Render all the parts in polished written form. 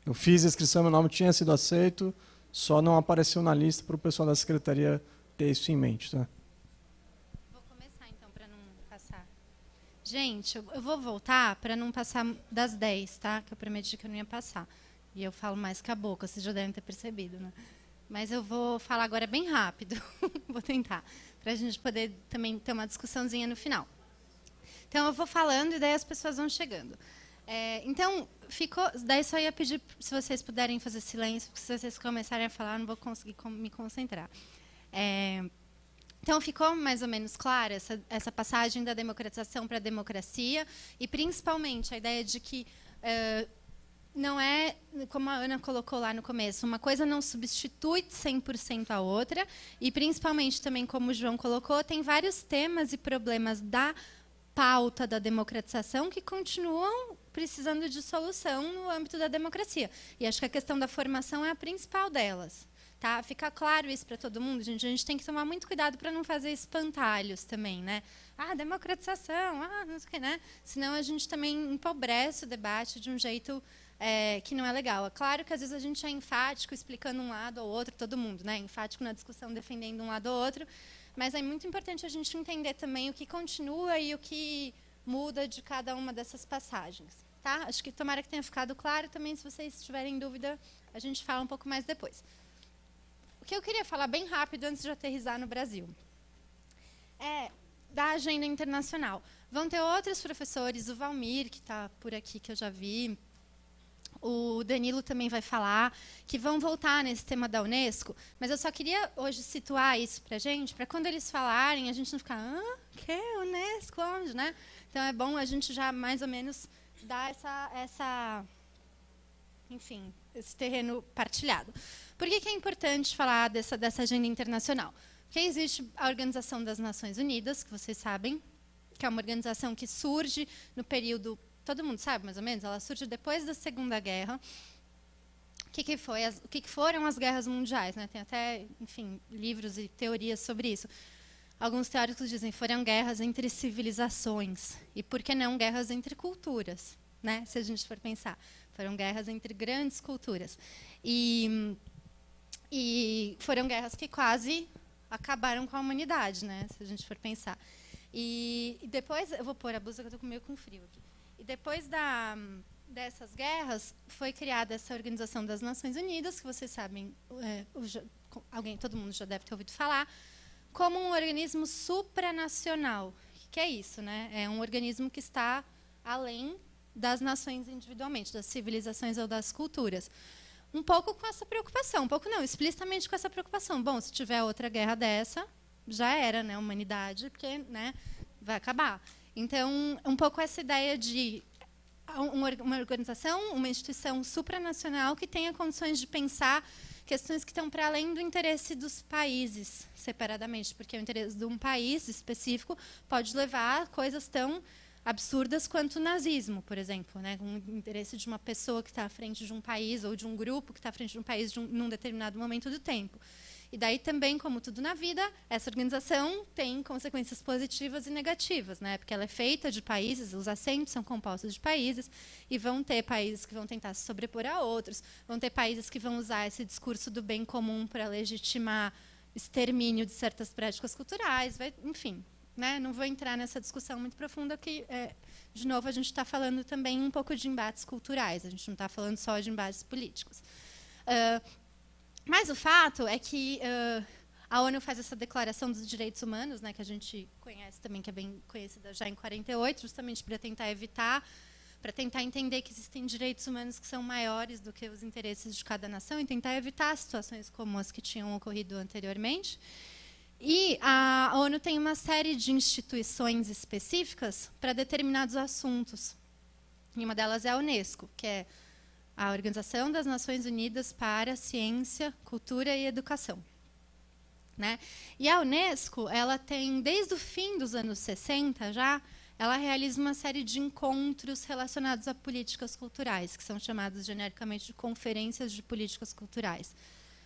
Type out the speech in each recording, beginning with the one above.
Eu fiz a inscrição, meu nome tinha sido aceito, só não apareceu na lista para o pessoal da secretaria ter isso em mente, tá? Vou começar, então, para não passar. Gente, eu vou voltar para não passar das 10, tá? Que eu prometi que eu não ia passar. E eu falo mais que a boca, vocês já devem ter percebido, né? Mas eu vou falar agora bem rápido. Vou tentar, para a gente poder também ter uma discussãozinha no final. Então, eu vou falando e daí as pessoas vão chegando. Então, ficou. Daí só ia pedir se vocês puderem fazer silêncio, porque se vocês começarem a falar, eu não vou conseguir me concentrar. Então, ficou mais ou menos clara essa passagem da democratização para a democracia, e principalmente a ideia de que não é, como a Ana colocou lá no começo, uma coisa não substitui 100% a outra, e principalmente também, como o João colocou, tem vários temas e problemas da pauta da democratização que continuam precisando de solução no âmbito da democracia. E acho que a questão da formação é a principal delas. Tá? Fica claro isso para todo mundo, gente. A gente tem que tomar muito cuidado para não fazer espantalhos também, né? Democratização, não sei o que, né? Senão a gente também empobrece o debate de um jeito que não é legal. É claro que às vezes a gente é enfático explicando um lado ou outro, todo mundo, né? Enfático na discussão defendendo um lado ou outro, mas é muito importante a gente entender também o que continua e o que muda de cada uma dessas passagens. Tá? Acho que tomara que tenha ficado claro também. Se vocês tiverem dúvida, a gente fala um pouco mais depois. O que eu queria falar bem rápido antes de aterrissar no Brasil é da agenda internacional. Vão ter outros professores, o Valmir, que está por aqui, que eu já vi, o Danilo também vai falar, que vão voltar nesse tema da Unesco, mas eu só queria hoje situar isso para a gente, para quando eles falarem, a gente não ficar, que Unesco, onde, né? Então, é bom a gente já mais ou menos dar enfim, esse terreno partilhado. Por que é importante falar dessa agenda internacional? Porque existe a Organização das Nações Unidas, que vocês sabem, que é uma organização que surge no período, todo mundo sabe mais ou menos, ela surge depois da Segunda Guerra. O que foram as guerras mundiais? Né? Tem até, enfim, livros e teorias sobre isso. Alguns teóricos dizem que foram guerras entre civilizações. E por que não guerras entre culturas? Né? Se a gente for pensar. Foram guerras entre grandes culturas. E foram guerras que quase acabaram com a humanidade, né? Se a gente for pensar. E depois, eu vou pôr a blusa que eu estou meio com frio aqui. E depois dessas guerras, foi criada essa Organização das Nações Unidas, que vocês sabem, todo mundo já deve ter ouvido falar, como um organismo supranacional. O que é isso? Né? É um organismo que está além das nações individualmente, das civilizações ou das culturas. Um pouco com essa preocupação, um pouco não, explicitamente com essa preocupação. Bom, se tiver outra guerra dessa, já era, né, a humanidade, porque, né, vai acabar. Então, um pouco essa ideia de uma organização, uma instituição supranacional que tenha condições de pensar questões que estão para além do interesse dos países, separadamente, porque o interesse de um país específico pode levar a coisas tão absurdas quanto o nazismo, por exemplo, né? O interesse de uma pessoa que está à frente de um país ou de um grupo que está à frente de um país num determinado momento do tempo. E daí também, como tudo na vida, essa organização tem consequências positivas e negativas, né? Porque ela é feita de países, os assentos são compostos de países, e vão ter países que vão tentar se sobrepor a outros, vão ter países que vão usar esse discurso do bem comum para legitimar extermínio de certas práticas culturais, enfim. Né? Não vou entrar nessa discussão muito profunda, que, de novo, a gente está falando também um pouco de embates culturais, a gente não está falando só de embates políticos. Mas o fato é que a ONU faz essa declaração dos direitos humanos, né, que a gente conhece também, que é bem conhecida já em 48, justamente para tentar evitar, para tentar entender que existem direitos humanos que são maiores do que os interesses de cada nação e tentar evitar situações como as que tinham ocorrido anteriormente. E a ONU tem uma série de instituições específicas para determinados assuntos. E uma delas é a Unesco, que é a Organização das Nações Unidas para a Ciência, Cultura e Educação. Né? E a Unesco, ela tem, desde o fim dos anos 60 já, ela realiza uma série de encontros relacionados a políticas culturais, que são chamados genericamente de conferências de políticas culturais.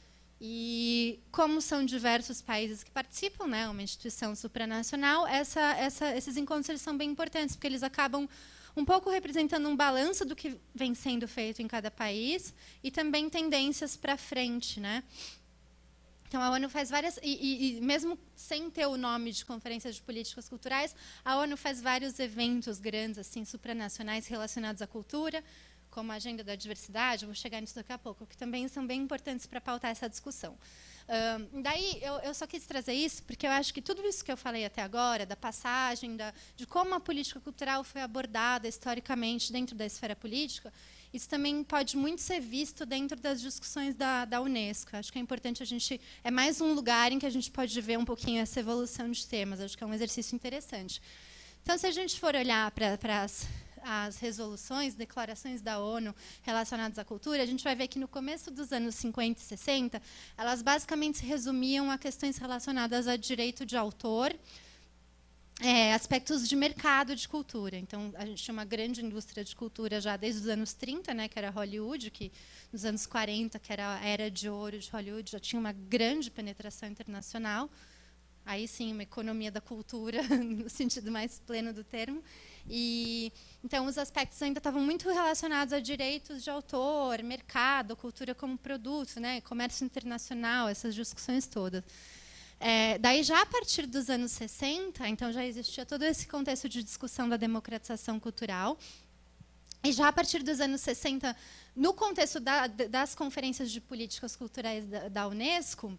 E como são diversos países que participam, né, uma instituição supranacional, esses encontros eles são bem importantes, porque eles acabam um pouco representando um balanço do que vem sendo feito em cada país e também tendências para frente, né? Então, a ONU faz várias... E mesmo sem ter o nome de Conferência de Políticas Culturais, a ONU faz vários eventos grandes, assim, supranacionais relacionados à cultura, como a Agenda da Diversidade, eu vou chegar nisso daqui a pouco, que também são bem importantes para pautar essa discussão. Daí, eu só quis trazer isso, porque eu acho que tudo isso que eu falei até agora, da passagem, de como a política cultural foi abordada historicamente dentro da esfera política, isso também pode muito ser visto dentro das discussões da Unesco. Eu acho que é importante a gente... É mais um lugar em que a gente pode ver um pouquinho essa evolução de temas. Eu acho que é um exercício interessante. Então, se a gente for olhar para as resoluções, declarações da ONU relacionadas à cultura, a gente vai ver que no começo dos anos 50 e 60, elas basicamente se resumiam a questões relacionadas a direito de autor, aspectos de mercado de cultura. Então, a gente tinha uma grande indústria de cultura já desde os anos 30, né, que era Hollywood, que nos anos 40, que era a era de ouro de Hollywood, já tinha uma grande penetração internacional. Aí sim, uma economia da cultura, no sentido mais pleno do termo. Então, os aspectos ainda estavam muito relacionados a direitos de autor, mercado, cultura como produto, né, comércio internacional, essas discussões todas. Daí, já a partir dos anos 60, então já existia todo esse contexto de discussão da democratização cultural. E já a partir dos anos 60, no contexto das conferências de políticas culturais da Unesco,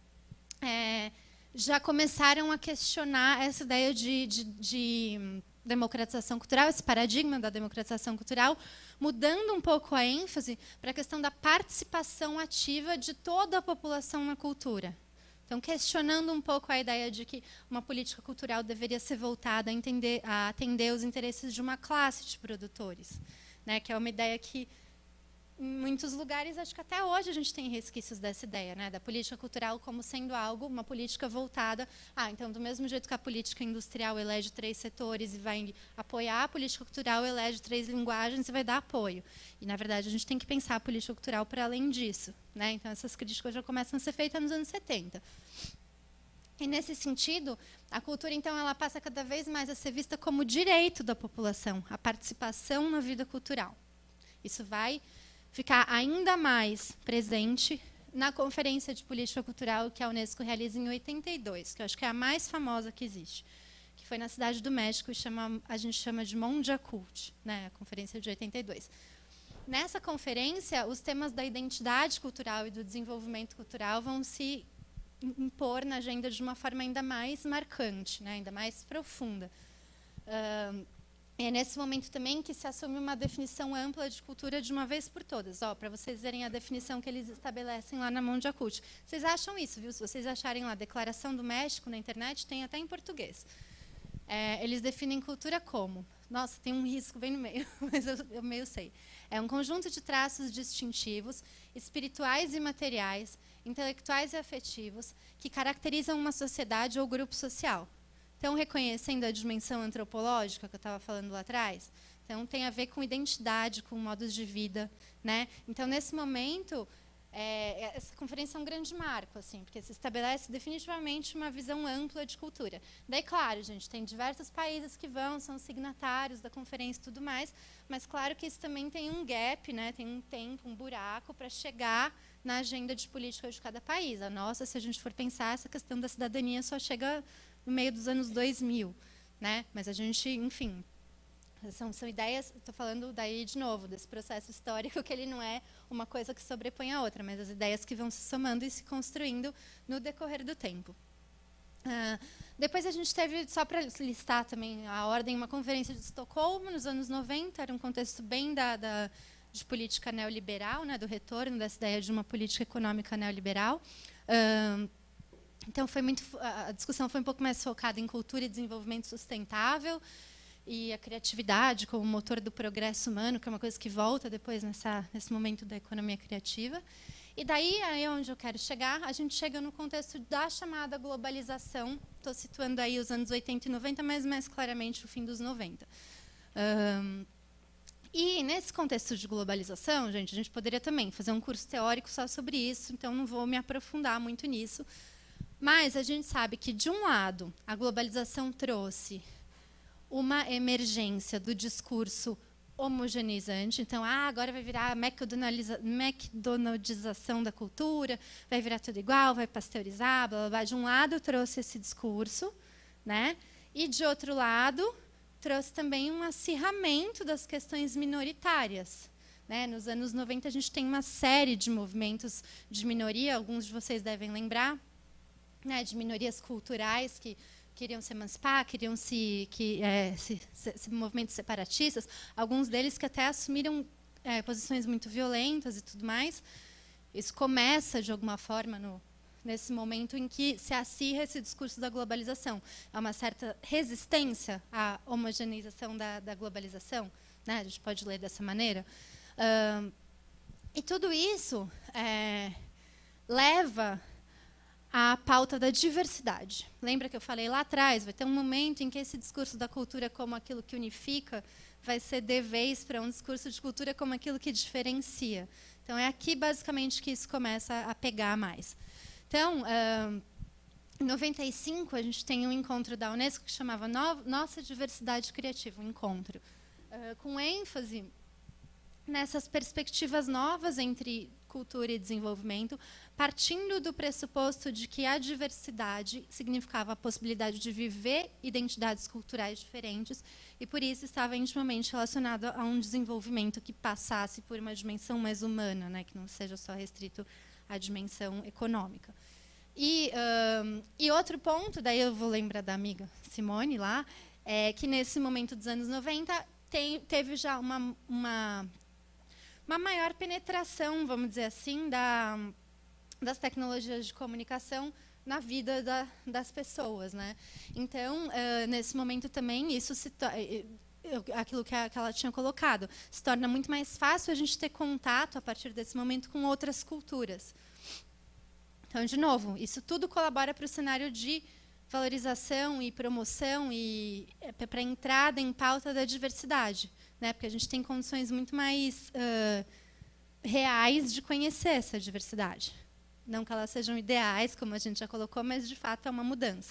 já começaram a questionar essa ideia de democratização cultural, esse paradigma da democratização cultural, mudando um pouco a ênfase para a questão da participação ativa de toda a população na cultura. Então, questionando um pouco a ideia de que uma política cultural deveria ser voltada a atender os interesses de uma classe de produtores, né? Que é uma ideia que, em muitos lugares, acho que até hoje a gente tem resquícios dessa ideia, né? Da política cultural como sendo uma política voltada... então, do mesmo jeito que a política industrial elege 3 setores e vai apoiar, a política cultural elege 3 linguagens e vai dar apoio. E, na verdade, a gente tem que pensar a política cultural para além disso, né? Então, essas críticas já começam a ser feitas nos anos 70. E, nesse sentido, a cultura, então, ela passa cada vez mais a ser vista como direito da população, a participação na vida cultural. Isso vai ficar ainda mais presente na Conferência de Política Cultural que a Unesco realiza em 82, que eu acho que é a mais famosa que existe, que foi na Cidade do México, a gente chama de Mondiacult, né, a Conferência de 82. Nessa conferência, os temas da identidade cultural e do desenvolvimento cultural vão se impor na agenda de uma forma ainda mais marcante, né, ainda mais profunda. É nesse momento também que se assume uma definição ampla de cultura de uma vez por todas. Para vocês verem a definição que eles estabelecem lá na Mondiacult. Vocês acham isso, viu? Se vocês acharem lá a Declaração do México na internet, tem até em português. Eles definem cultura como... Nossa, tem um risco bem no meio, mas eu meio sei. É um conjunto de traços distintivos, espirituais e materiais, intelectuais e afetivos, que caracterizam uma sociedade ou grupo social. Então, reconhecendo a dimensão antropológica que eu estava falando lá atrás, então tem a ver com identidade, com modos de vida, né? Então, nesse momento, essa conferência é um grande marco, assim, porque se estabelece definitivamente uma visão ampla de cultura. Daí, claro, gente, tem diversos países que são signatários da conferência e tudo mais, mas claro que isso também tem um gap, né? Tem um tempo, um buraco para chegar na agenda de política de cada país. A nossa, se a gente for pensar, essa questão da cidadania só chega no meio dos anos 2000, né? Mas a gente, enfim, são ideias, estou falando daí de novo, desse processo histórico, que ele não é uma coisa que sobrepõe a outra, mas as ideias que vão se somando e se construindo no decorrer do tempo. Depois a gente teve, só para listar também a ordem, uma conferência de Estocolmo, nos anos 90, era um contexto bem de política neoliberal, né, do retorno dessa ideia de uma política econômica neoliberal. Então, a discussão foi um pouco mais focada em cultura e desenvolvimento sustentável e a criatividade como motor do progresso humano, que é uma coisa que volta depois nesse momento da economia criativa. E daí, aí onde eu quero chegar, a gente chega no contexto da chamada globalização. Estou situando aí os anos 80 e 90, mas mais claramente o fim dos 90. E nesse contexto de globalização, gente, a gente poderia também fazer um curso teórico só sobre isso, então não vou me aprofundar muito nisso. Mas a gente sabe que, de um lado, a globalização trouxe uma emergência do discurso homogeneizante. Então, agora vai virar a McDonaldização da cultura, vai virar tudo igual, vai pasteurizar, blá, blá, blá. De um lado, trouxe esse discurso, né? E, de outro lado, trouxe também um acirramento das questões minoritárias. Né? Nos anos 90, a gente tem uma série de movimentos de minoria, alguns de vocês devem lembrar, né? De minorias culturais que queriam se emancipar, queriam movimentos separatistas, alguns deles que até assumiram posições muito violentas e tudo mais. Isso começa, de alguma forma, nesse momento em que se acirra esse discurso da globalização. Há uma certa resistência à homogeneização da globalização, né? A gente pode ler dessa maneira. E tudo isso leva à pauta da diversidade. Lembra que eu falei lá atrás? Vai ter um momento em que esse discurso da cultura como aquilo que unifica vai ser de vez para um discurso de cultura como aquilo que diferencia. Então, é aqui, basicamente, que isso começa a pegar mais. Então, em 95, a gente tem um encontro da Unesco que chamava Nossa Diversidade Criativa, um encontro com ênfase nessas perspectivas novas entre cultura e desenvolvimento, partindo do pressuposto de que a diversidade significava a possibilidade de viver identidades culturais diferentes e, por isso, estava intimamente relacionado a um desenvolvimento que passasse por uma dimensão mais humana, né, que não seja só restrito à dimensão econômica. E outro ponto, daí eu vou lembrar da amiga Simone lá, é que nesse momento dos anos 90 teve já uma maior penetração, vamos dizer assim, das tecnologias de comunicação na vida das pessoas, né? Então, nesse momento também, isso aquilo que ela tinha colocado, se torna muito mais fácil a gente ter contato, a partir desse momento, com outras culturas. Então, de novo, isso tudo colabora para o cenário de valorização e promoção e para a entrada em pauta da diversidade, né? Porque a gente tem condições muito mais reais de conhecer essa diversidade. Não que elas sejam ideais, como a gente já colocou, mas, de fato, é uma mudança.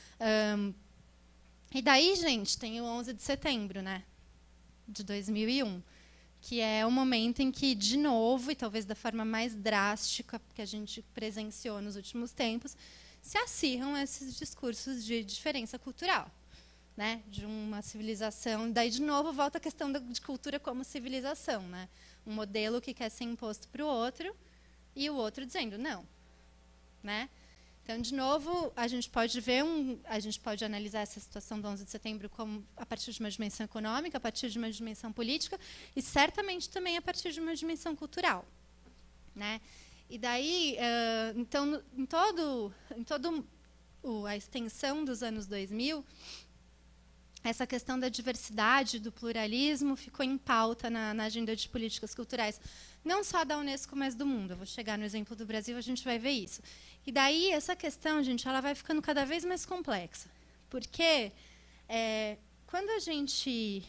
E daí, gente, tem o 11 de setembro, né, de 2001, que é o momento em que, de novo, e talvez da forma mais drástica que a gente presenciou nos últimos tempos, se acirram esses discursos de diferença cultural, né, de uma civilização. Daí, de novo, volta a questão de cultura como civilização, né, um modelo que quer ser imposto para o outro e o outro dizendo não, né? Então, de novo, a gente pode analisar essa situação do 11 de setembro como a partir de uma dimensão econômica, a partir de uma dimensão política e certamente também a partir de uma dimensão cultural, né? E daí, então, em toda a extensão dos anos 2000, essa questão da diversidade, do pluralismo, ficou em pauta na agenda de políticas culturais, não só da Unesco, mas do mundo. Eu vou chegar no exemplo do Brasil, a gente vai ver isso. E daí, essa questão, gente, ela vai ficando cada vez mais complexa. Porque quando a gente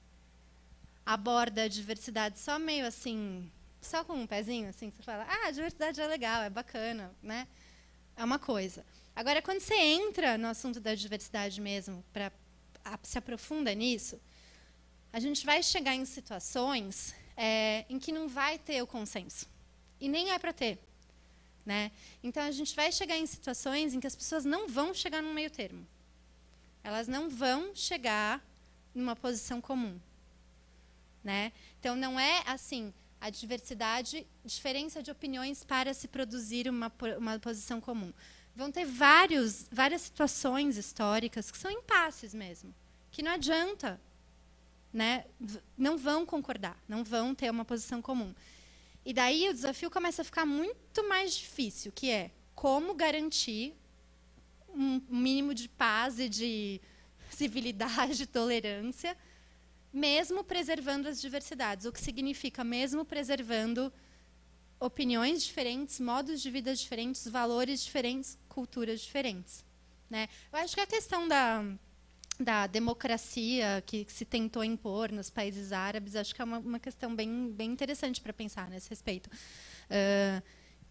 aborda a diversidade só meio assim, só com um pezinho, assim, você fala, a diversidade é legal, é bacana, né? É uma coisa. Agora, quando você entra no assunto da diversidade mesmo, se aprofunda nisso, a gente vai chegar em situações em que não vai ter o consenso. E nem é para ter. Né? Então, a gente vai chegar em situações em que as pessoas não vão chegar num meio termo. Elas não vão chegar numa posição comum. Né? Então, não é assim, a diversidade, diferença de opiniões para se produzir uma posição comum. Vão ter várias situações históricas que são impasses mesmo, que não adianta, né? Não vão concordar, não vão ter uma posição comum. E daí o desafio começa a ficar muito mais difícil, que é como garantir um mínimo de paz e de civilidade e tolerância, mesmo preservando as diversidades, o que significa mesmo preservando opiniões diferentes, modos de vida diferentes, valores diferentes, culturas diferentes. Né? Eu acho que a questão da democracia que se tentou impor nos países árabes, acho que é uma questão bem interessante para pensar nesse respeito.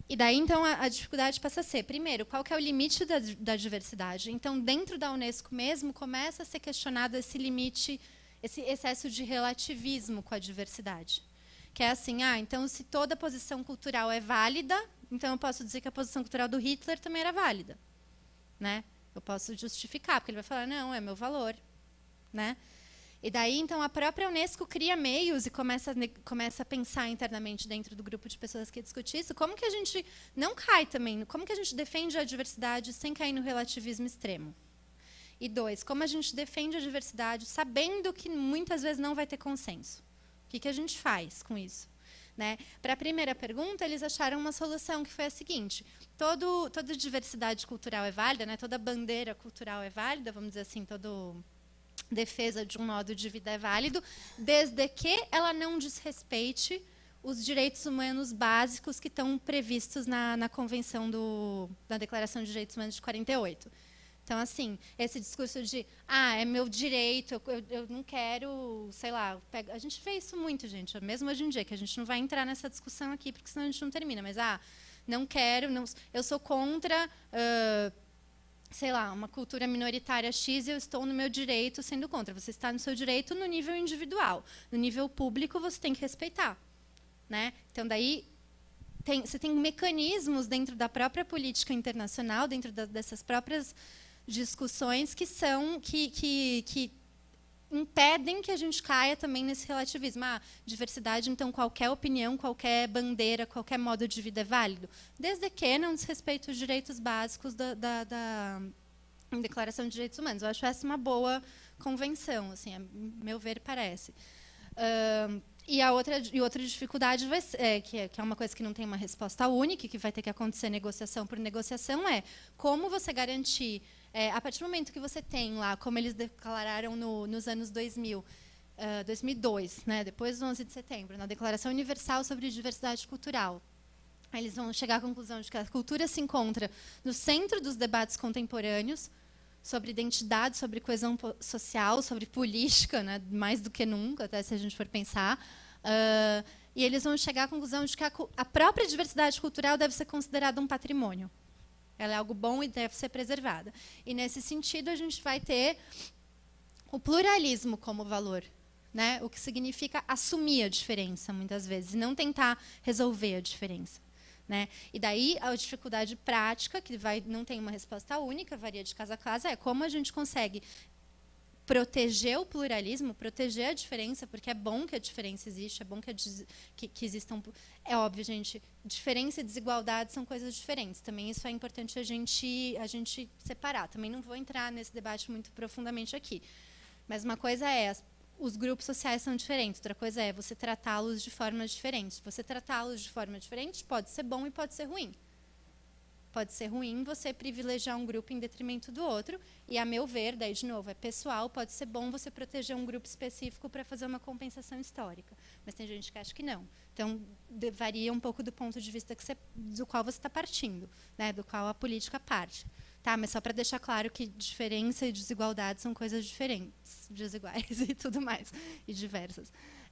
E daí, então, a dificuldade passa a ser, primeiro, qual que é o limite da diversidade? Então, dentro da Unesco mesmo, começa a ser questionado esse limite, esse excesso de relativismo com a diversidade. Que é assim, então, se toda posição cultural é válida, então eu posso dizer que a posição cultural do Hitler também era válida. Né? Eu posso justificar, porque ele vai falar, não, é meu valor. Né? E daí, então, a própria Unesco cria meios e começa a pensar internamente dentro do grupo de pessoas que discute isso, como que a gente não cai também, como que a gente defende a diversidade sem cair no relativismo extremo. E 2, como a gente defende a diversidade sabendo que muitas vezes não vai ter consenso. O que a gente faz com isso? Né? Para a primeira pergunta, eles acharam uma solução que foi a seguinte, toda diversidade cultural é válida, né? Toda bandeira cultural é válida, vamos dizer assim, toda defesa de um modo de vida é válido, desde que ela não desrespeite os direitos humanos básicos que estão previstos na Convenção da Declaração de Direitos Humanos de 48. Então, assim, esse discurso de, é meu direito, eu não quero, sei lá, a gente vê isso muito, gente, mesmo hoje em dia, que a gente não vai entrar nessa discussão aqui, porque senão a gente não termina, mas, não quero, eu sou contra, sei lá, uma cultura minoritária X e eu estou no meu direito sendo contra. Você está no seu direito no nível individual. No nível público, você tem que respeitar. Né? Então, daí, você tem mecanismos dentro da própria política internacional, dentro dessas próprias discussões que impedem que a gente caia também nesse relativismo. Diversidade, então, qualquer opinião, qualquer bandeira, qualquer modo de vida é válido, desde que não desrespeite os direitos básicos da Declaração de Direitos Humanos. Eu acho essa uma boa convenção, assim, a meu ver, parece. E outra dificuldade, que é uma coisa que não tem uma resposta única, que vai ter que acontecer negociação por negociação, é como você garantir, a partir do momento que você tem lá, como eles declararam nos anos 2002, né, depois do 11 de setembro, na Declaração Universal sobre Diversidade Cultural, eles vão chegar à conclusão de que a cultura se encontra no centro dos debates contemporâneos, sobre identidade, sobre coesão social, sobre política, né, mais do que nunca, até se a gente for pensar. E eles vão chegar à conclusão de que a própria diversidade cultural deve ser considerada um patrimônio. Ela é algo bom e deve ser preservada. E, nesse sentido, a gente vai ter o pluralismo como valor, né, o que significa assumir a diferença, muitas vezes, e não tentar resolver a diferença. Né? E daí a dificuldade prática, que não tem uma resposta única, varia de caso a caso, é como a gente consegue proteger o pluralismo, proteger a diferença, porque é bom que a diferença existe, é bom que existam... É óbvio, gente, diferença e desigualdade são coisas diferentes. Também isso é importante a gente separar. Também não vou entrar nesse debate muito profundamente aqui. Mas uma coisa é... Os grupos sociais são diferentes. Outra coisa é você tratá-los de formas diferentes. Você tratá-los de forma diferente pode ser bom e pode ser ruim. Pode ser ruim você privilegiar um grupo em detrimento do outro. E, a meu ver, daí de novo, é pessoal, pode ser bom você proteger um grupo específico para fazer uma compensação histórica. Mas tem gente que acha que não. Então, varia um pouco do ponto de vista do qual você está partindo, né, do qual a política parte. Tá, mas só para deixar claro que diferença e desigualdade são coisas diferentes, desiguais e tudo mais, e diversas.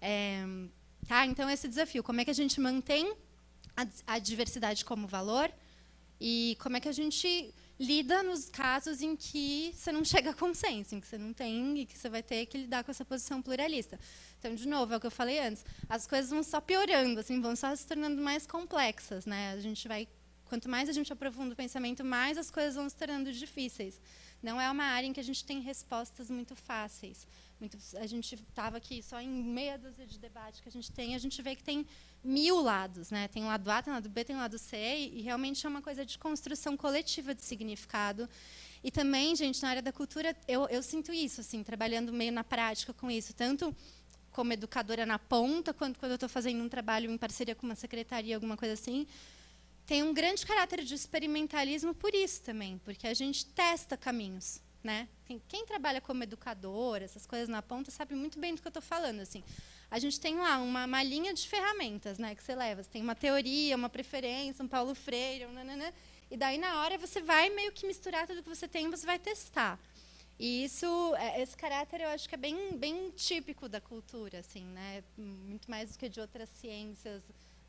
Tá, então, esse desafio, como é que a gente mantém a diversidade como valor e como é que a gente lida nos casos em que você não chega a consenso, em que você não tem e que você vai ter que lidar com essa posição pluralista. Então, de novo, é o que eu falei antes, as coisas vão só piorando, assim, vão só se tornando mais complexas, né? A gente vai... Quanto mais a gente aprofunda o pensamento, mais as coisas vão se tornando difíceis. Não é uma área em que a gente tem respostas muito fáceis. A gente estava aqui só em meia dúzia de debates que a gente vê que tem 1000 lados. Né? Tem o lado A, tem o lado B, tem o lado C, e realmente é uma coisa de construção coletiva de significado. E também, gente, na área da cultura, eu sinto isso, assim, trabalhando meio na prática com isso, tanto como educadora na ponta, quanto quando eu estou fazendo um trabalho em parceria com uma secretaria, alguma coisa assim, tem um grande caráter de experimentalismo por isso também, porque a gente testa caminhos. Né? Quem trabalha como educador, essas coisas na ponta, sabe muito bem do que eu estou falando. Assim. A gente tem lá uma linha de ferramentas, né, que você leva. Você tem uma teoria, uma preferência, um Paulo Freire, e daí, na hora, você vai meio que misturar tudo que você tem e você vai testar. E esse caráter, eu acho que é bem típico da cultura, assim, né? Muito mais do que de outras ciências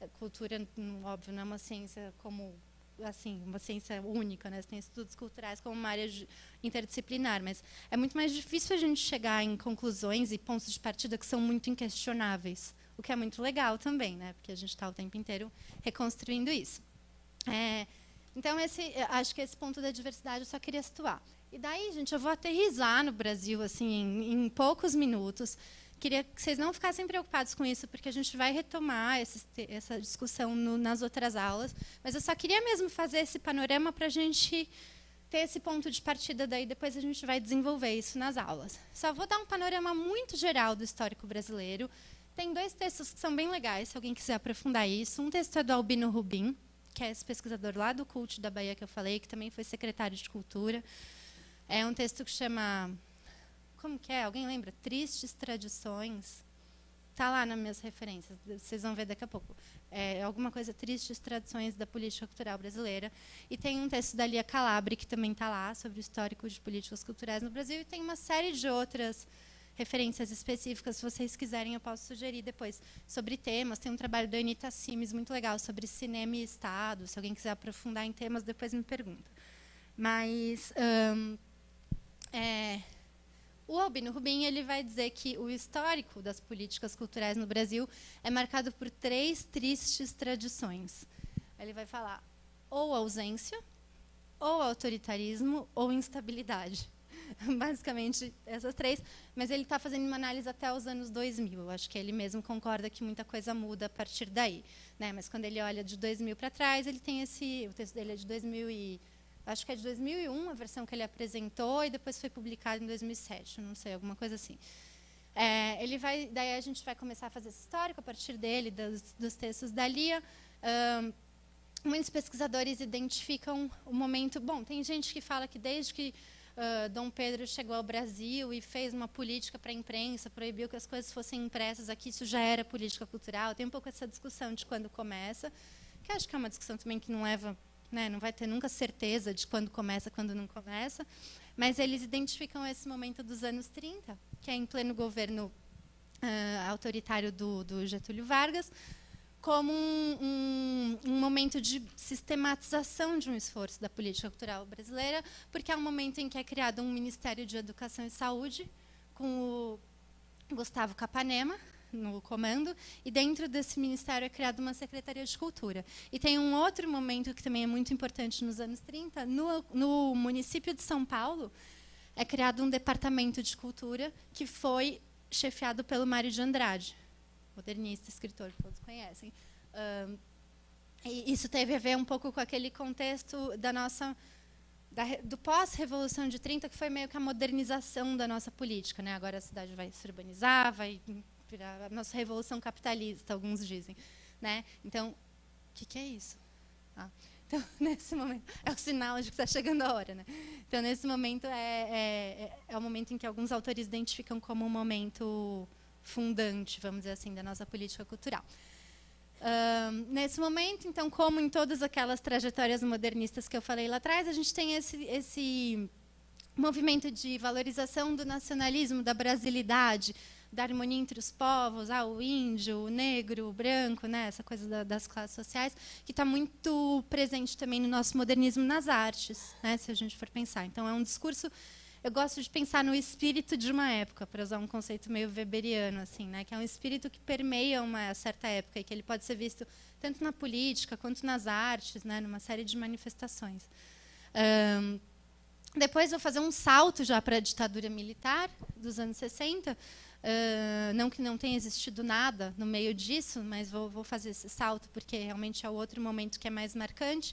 cultura, óbvio, não é uma ciência como assim, uma ciência única, né? Você tem estudos culturais como uma área interdisciplinar, mas é muito mais difícil a gente chegar em conclusões e pontos de partida que são muito inquestionáveis, o que é muito legal também, né? Porque a gente está o tempo inteiro reconstruindo isso. Então, acho que esse ponto da diversidade eu só queria situar. E daí, gente, eu vou aterrissar no Brasil assim, em poucos minutos. Queria que vocês não ficassem preocupados com isso, porque a gente vai retomar essa discussão nas outras aulas. Mas eu só queria mesmo fazer esse panorama para a gente ter esse ponto de partida, daí depois a gente vai desenvolver isso nas aulas. Só vou dar um panorama muito geral do histórico brasileiro. Tem 2 textos que são bem legais, se alguém quiser aprofundar isso. Um texto é do Albino Rubim, que é esse pesquisador lá do CUT da Bahia que eu falei, que também foi secretário de Cultura. É um texto que chama... Como que é? Alguém lembra? Tristes Tradições. Está lá nas minhas referências, vocês vão ver daqui a pouco. É alguma coisa, Tristes Tradições da Política Cultural Brasileira. E tem um texto da Lia Calabre, que também está lá, sobre o histórico de políticas culturais no Brasil. E tem uma série de outras referências específicas, se vocês quiserem, eu posso sugerir depois, sobre temas. Tem um trabalho da Anita Simes, muito legal, sobre cinema e Estado. Se alguém quiser aprofundar em temas, depois me pergunta. Mas... o Albino Rubim ele vai dizer que o histórico das políticas culturais no Brasil é marcado por 3 tristes tradições. Ele vai falar ou ausência, ou autoritarismo, ou instabilidade. Basicamente, essas 3. Mas ele está fazendo uma análise até os anos 2000. Eu acho que ele mesmo concorda que muita coisa muda a partir daí, né? Mas quando ele olha de 2000 para trás, ele tem o texto dele é de 2000 acho que é de 2001, a versão que ele apresentou, e depois foi publicado em 2007, não sei, alguma coisa assim. Daí a gente vai começar a fazer esse histórico a partir dele, dos textos da Lia. Muitos pesquisadores identificam o momento... Bom, tem gente que fala que desde que Dom Pedro chegou ao Brasil e fez uma política para a imprensa, proibiu que as coisas fossem impressas aqui, isso já era política cultural. Tem um pouco essa discussão de quando começa, que acho que é uma discussão também que não leva... não vai ter nunca certeza de quando começa, quando não começa, mas eles identificam esse momento dos anos 30, que é em pleno governo autoritário do Getúlio Vargas, como um momento de sistematização de um esforço da política cultural brasileira, porque é um momento em que é criado um Ministério de Educação e Saúde, com o Gustavo Capanema no comando, e dentro desse ministério é criada uma Secretaria de Cultura. E tem um outro momento que também é muito importante nos anos 30, no município de São Paulo, é criado um departamento de cultura que foi chefiado pelo Mário de Andrade, modernista, escritor, que todos conhecem. E isso teve a ver um pouco com aquele contexto do pós-Revolução de 30, que foi meio que a modernização da nossa política, né? Agora a cidade vai se urbanizar, vai virar a nossa revolução capitalista, alguns dizem, né? Então, o que é isso? Então, nesse momento, é o sinal de que está chegando a hora, né? Então, nesse momento, é o momento em que alguns autores identificam como um momento fundante, vamos dizer assim, da nossa política cultural. Nesse momento, então, como em todas aquelas trajetórias modernistas que eu falei lá atrás, a gente tem esse movimento de valorização do nacionalismo, da brasilidade, da harmonia entre os povos, o índio, o negro, o branco, né, essa coisa das classes sociais, que está muito presente também no nosso modernismo nas artes, né, se a gente for pensar. Então, é um discurso... Eu gosto de pensar no espírito de uma época, para usar um conceito meio weberiano, assim, né, que é um espírito que permeia uma certa época e que ele pode ser visto tanto na política quanto nas artes, né, numa série de manifestações. Depois vou fazer um salto já para a ditadura militar dos anos 60, não que não tenha existido nada no meio disso, mas vou fazer esse salto porque realmente é o outro momento que é mais marcante.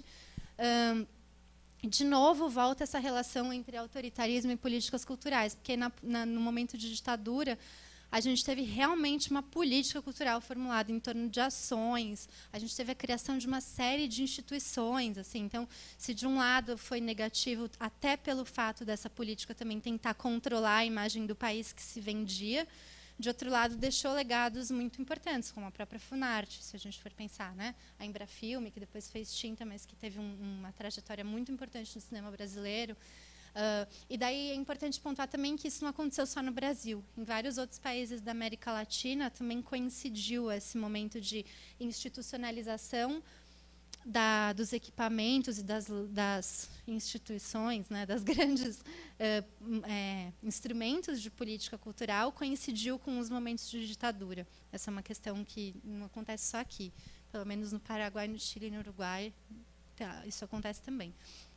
De novo, volta essa relação entre autoritarismo e políticas culturais, porque no momento de ditadura, a gente teve realmente uma política cultural formulada em torno de ações, a gente teve a criação de uma série de instituições. Assim. Então, se de um lado foi negativo, até pelo fato dessa política também tentar controlar a imagem do país que se vendia, de outro lado, deixou legados muito importantes, como a própria Funarte, se a gente for pensar, né? A Embrafilme, que depois fez Tinta, mas que teve uma trajetória muito importante no cinema brasileiro. E daí é importante pontuar também que isso não aconteceu só no Brasil. Em vários outros países da América Latina também coincidiu esse momento de institucionalização dos equipamentos e das instituições, né, das grandes instrumentos de política cultural, coincidiu com os momentos de ditadura. Essa é uma questão que não acontece só aqui. Pelo menos no Paraguai, no Chile e no Uruguai, isso acontece também.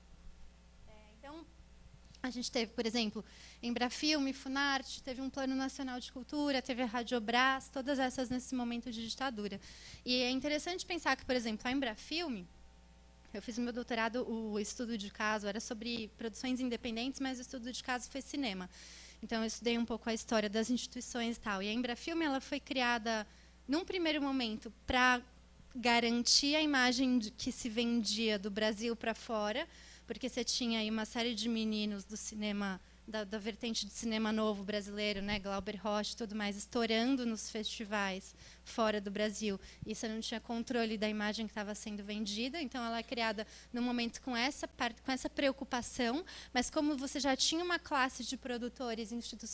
Então, a gente teve, por exemplo, Embrafilme, Funarte, teve um Plano Nacional de Cultura, teve a Radiobras, todas essas nesse momento de ditadura. E é interessante pensar que, por exemplo, a Embrafilme, eu fiz o meu doutorado, o estudo de caso era sobre produções independentes, mas o estudo de caso foi cinema. Então, eu estudei um pouco a história das instituições e tal. E a Embrafilme, ela foi criada, num primeiro momento, para garantir a imagem que se vendia do Brasil para fora, porque você tinha aí uma série de meninos do cinema, da vertente do cinema novo brasileiro, né, Glauber Rocha e tudo mais, estourando nos festivais fora do Brasil. E você não tinha controle da imagem que estava sendo vendida, então ela é criada num momento com essa preocupação, mas como você já tinha uma classe de produtores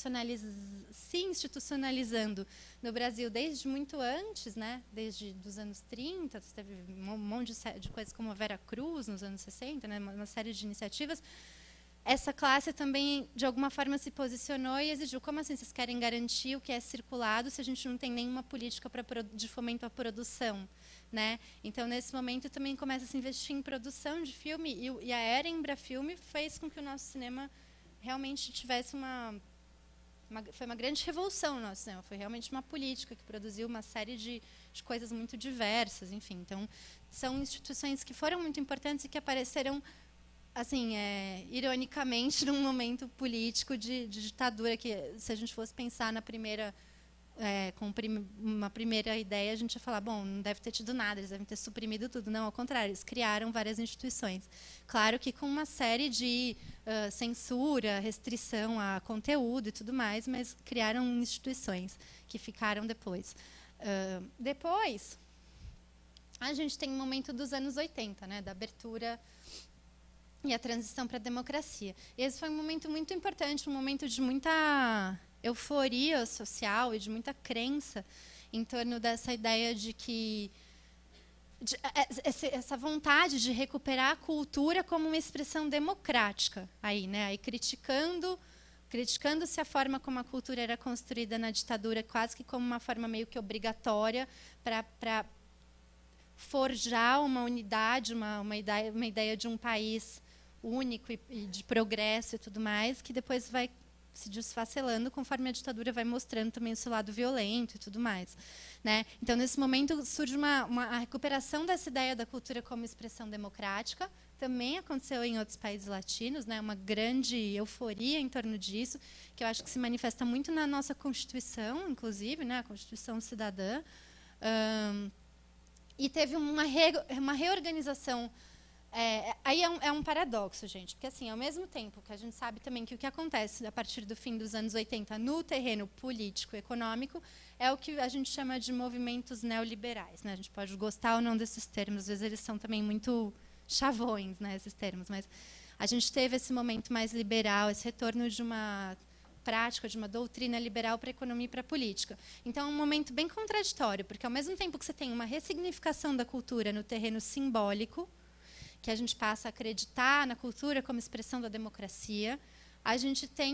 se institucionalizando no Brasil desde muito antes, né, desde os anos 30, você teve um monte de coisas como a Vera Cruz nos anos 60, né, uma série de iniciativas. Essa classe também, de alguma forma, se posicionou e exigiu, como assim vocês querem garantir o que é circulado se a gente não tem nenhuma política de fomento à produção? Né? Então, nesse momento, também começa a se investir em produção de filme, e a era Embrafilme fez com que o nosso cinema realmente tivesse foi uma grande revolução no nosso cinema, foi realmente uma política que produziu uma série de coisas muito diversas, enfim. Então, são instituições que foram muito importantes e que apareceram assim, ironicamente, num momento político de ditadura, que se a gente fosse pensar na primeira, uma primeira ideia, a gente ia falar, bom, não deve ter tido nada, eles devem ter suprimido tudo. Não, ao contrário, eles criaram várias instituições. Claro que com uma série de censura, restrição a conteúdo e tudo mais, mas criaram instituições que ficaram depois. Depois, a gente tem o momento dos anos 80, né, da abertura e a transição para a democracia. E esse foi um momento muito importante, um momento de muita euforia social e de muita crença em torno dessa ideia de que essa vontade de recuperar a cultura como uma expressão democrática, aí, né, aí criticando-se a forma como a cultura era construída na ditadura, quase que como uma forma meio que obrigatória para forjar uma unidade, uma ideia de um país único e de progresso e tudo mais, que depois vai se desfacelando conforme a ditadura vai mostrando também o seu lado violento e tudo mais, né? Então, nesse momento, surge a recuperação dessa ideia da cultura como expressão democrática. Também aconteceu em outros países latinos, né? Uma grande euforia em torno disso, que eu acho que se manifesta muito na nossa Constituição, inclusive, né? A Constituição Cidadã. E teve uma reorganização. Aí é um paradoxo, gente, porque assim, ao mesmo tempo que a gente sabe também que o que acontece a partir do fim dos anos 80 no terreno político e econômico é o que a gente chama de movimentos neoliberais, né? A gente pode gostar ou não desses termos, às vezes eles são também muito chavões, né, esses termos, mas a gente teve esse momento mais liberal, esse retorno de uma prática, de uma doutrina liberal para a economia e para a política. Então, é um momento bem contraditório, porque ao mesmo tempo que você tem uma ressignificação da cultura no terreno simbólico, que a gente passa a acreditar na cultura como expressão da democracia, a gente tem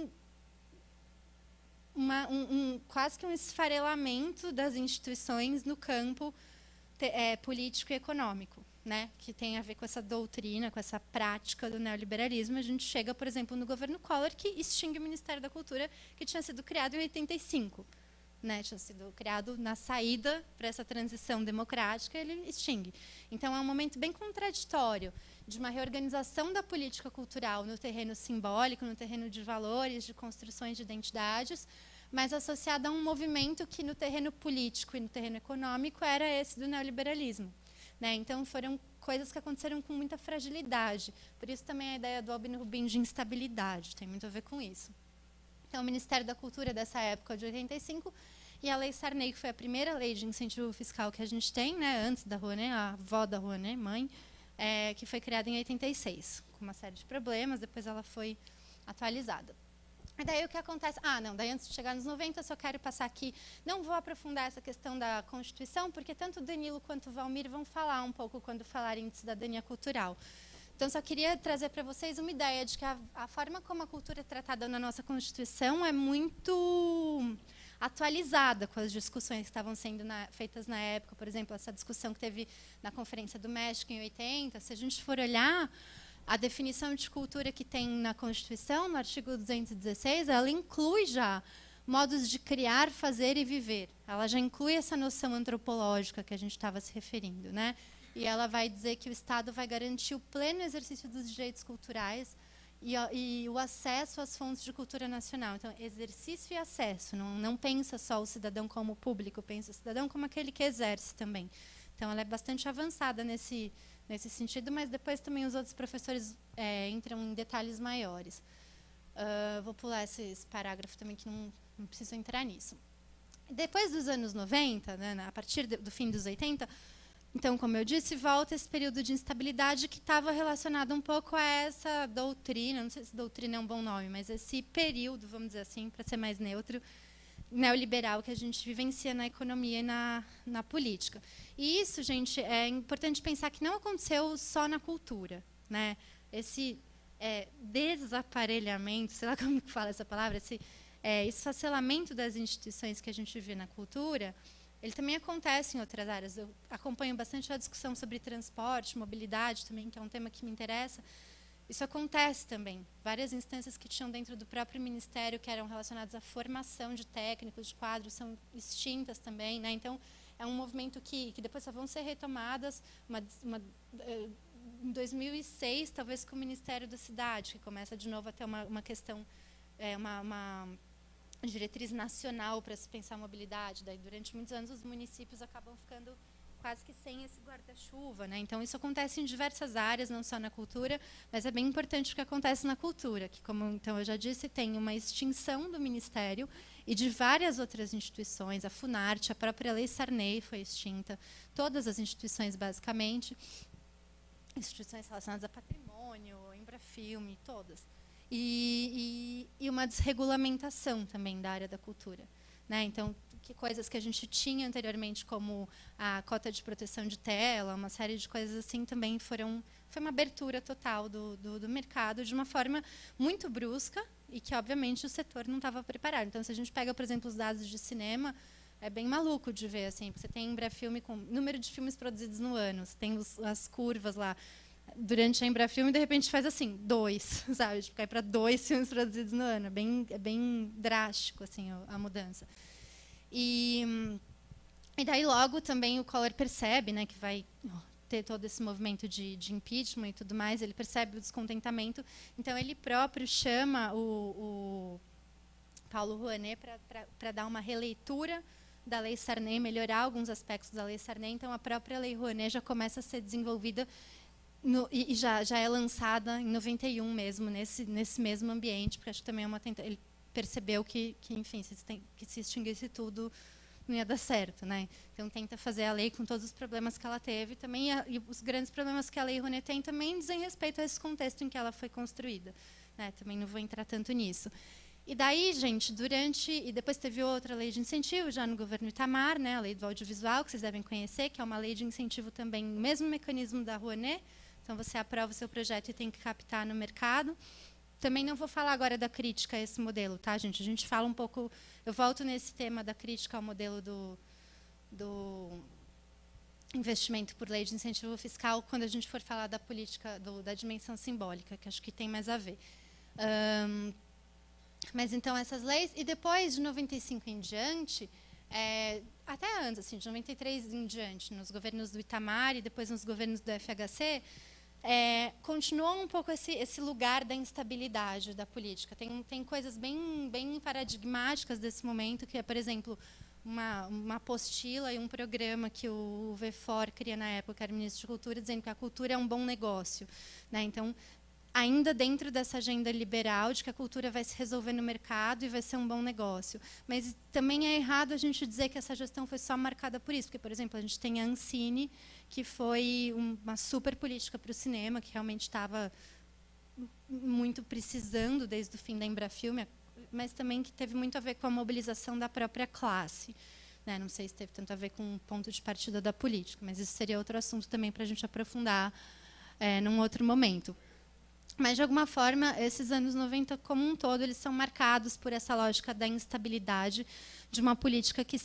quase que um esfarelamento das instituições no campo político e econômico, né, que tem a ver com essa doutrina, com essa prática do neoliberalismo. A gente chega, por exemplo, no governo Collor, que extingue o Ministério da Cultura, que tinha sido criado em 85. Né, tinha sido criado na saída para essa transição democrática, ele extingue. Então, é um momento bem contraditório de uma reorganização da política cultural no terreno simbólico, no terreno de valores, de construções de identidades, mas associada a um movimento que no terreno político e no terreno econômico era esse do neoliberalismo. Né? Então, foram coisas que aconteceram com muita fragilidade. Por isso também a ideia do Albino Rubin de instabilidade tem muito a ver com isso. Então, o Ministério da Cultura dessa época, de 85, e a Lei Sarney, que foi a primeira lei de incentivo fiscal que a gente tem, né, antes da Rouanet, a avó da Rouanet, mãe, que foi criada em 86, com uma série de problemas, depois ela foi atualizada. E daí o que acontece? Daí antes de chegar nos 90, eu só quero passar aqui, não vou aprofundar essa questão da Constituição, porque tanto o Danilo quanto o Valmir vão falar um pouco quando falarem de cidadania cultural. Então, só queria trazer para vocês uma ideia de que a forma como a cultura é tratada na nossa Constituição é muito atualizada com as discussões que estavam sendo feitas na época. Por exemplo, essa discussão que teve na Conferência do México em 80, se a gente for olhar, a definição de cultura que tem na Constituição, no artigo 216, ela inclui já modos de criar, fazer e viver. Ela já inclui essa noção antropológica que a gente estava se referindo, né? E ela vai dizer que o Estado vai garantir o pleno exercício dos direitos culturais e o acesso às fontes de cultura nacional. Então, exercício e acesso. Não pensa só o cidadão como público, pensa o cidadão como aquele que exerce também. Então, ela é bastante avançada nesse sentido, mas depois também os outros professores entram em detalhes maiores. Vou pular esse parágrafo também, que não preciso entrar nisso. Depois dos anos 90, né, a partir do fim dos 80, então, como eu disse, volta esse período de instabilidade que estava relacionado um pouco a essa doutrina, não sei se doutrina é um bom nome, mas esse período, vamos dizer assim, para ser mais neutro, neoliberal que a gente vivencia na economia e na política. E isso, gente, é importante pensar que não aconteceu só na cultura, né? Esse desaparelhamento, sei lá como que fala essa palavra, esse esfacelamento das instituições que a gente vê na cultura, ele também acontece em outras áreas. Eu acompanho bastante a discussão sobre transporte, mobilidade também, que é um tema que me interessa. Isso acontece também. Várias instâncias que tinham dentro do próprio Ministério, que eram relacionadas à formação de técnicos, de quadros, são extintas também, né? Então, é um movimento que depois só vão ser retomadas. Em 2006, talvez com o Ministério da Cidade, que começa de novo a ter uma questão, uma diretriz nacional para se pensar a mobilidade. Daí, durante muitos anos, os municípios acabam ficando quase que sem esse guarda-chuva, né? Então, isso acontece em diversas áreas, não só na cultura, mas é bem importante o que acontece na cultura, que, como então eu já disse, tem uma extinção do Ministério e de várias outras instituições, a Funarte, a própria Lei Sarney foi extinta, todas as instituições, basicamente, instituições relacionadas a patrimônio, Embrafilme, todas. E uma desregulamentação também da área da cultura, né? Então, coisas que a gente tinha anteriormente, como a cota de proteção de tela, uma série de coisas assim, também foi uma abertura total do mercado de uma forma muito brusca e que, obviamente, o setor não estava preparado. Então, se a gente pega, por exemplo, os dados de cinema, é bem maluco de ver. Assim, você tem Embrafilme com número de filmes produzidos no ano, você tem as curvas lá. Durante a Embrafilme, de repente, faz assim, 2, sabe? Tipo, cai para 2 filmes produzidos no ano. É bem drástico assim, a mudança. E daí, logo, também o Collor percebe, né, que vai ter todo esse movimento de impeachment e tudo mais, ele percebe o descontentamento. Então, ele próprio chama o Paulo Rouanet para dar uma releitura da Lei Sarney, melhorar alguns aspectos da Lei Sarney. Então, a própria Lei Rouanet já começa a ser desenvolvida e já é lançada em 91 mesmo, nesse mesmo ambiente, porque acho que também é uma tentativa. Ele percebeu que enfim, que se extinguisse tudo não ia dar certo, né? Então tenta fazer a lei com todos os problemas que ela teve também, e os grandes problemas que a Lei Rouanet tem também dizem respeito a esse contexto em que ela foi construída, né? Também não vou entrar tanto nisso. E daí, gente, e depois teve outra lei de incentivo já no governo Itamar, né? A lei do audiovisual, que vocês devem conhecer, que é uma lei de incentivo também, o mesmo mecanismo da Rouanet. Então, você aprova o seu projeto e tem que captar no mercado. Também não vou falar agora da crítica a esse modelo, tá, gente? A gente fala um pouco... Eu volto nesse tema da crítica ao modelo do investimento por lei de incentivo fiscal quando a gente for falar da política, da dimensão simbólica, que acho que tem mais a ver. Mas, então, essas leis... E depois, de 95 em diante... até antes, assim, de 93 em diante, nos governos do Itamar e depois nos governos do FHC... continuou um pouco esse lugar da instabilidade da política. Tem coisas bem paradigmáticas desse momento, que é, por exemplo, uma apostila e um programa que o VFOR cria na época, que era o ministro de Cultura, dizendo que a cultura é um bom negócio, né? Então, ainda dentro dessa agenda liberal de que a cultura vai se resolver no mercado e vai ser um bom negócio. Mas também é errado a gente dizer que essa gestão foi só marcada por isso, porque, por exemplo, a gente tem a Ancine, que foi uma super política para o cinema, que realmente estava muito precisando desde o fim da Embrafilme, mas também que teve muito a ver com a mobilização da própria classe. Né? Não sei se teve tanto a ver com o ponto de partida da política, mas isso seria outro assunto também para a gente aprofundar num outro momento. Mas, de alguma forma, esses anos 90, como um todo, eles são marcados por essa lógica da instabilidade de uma política que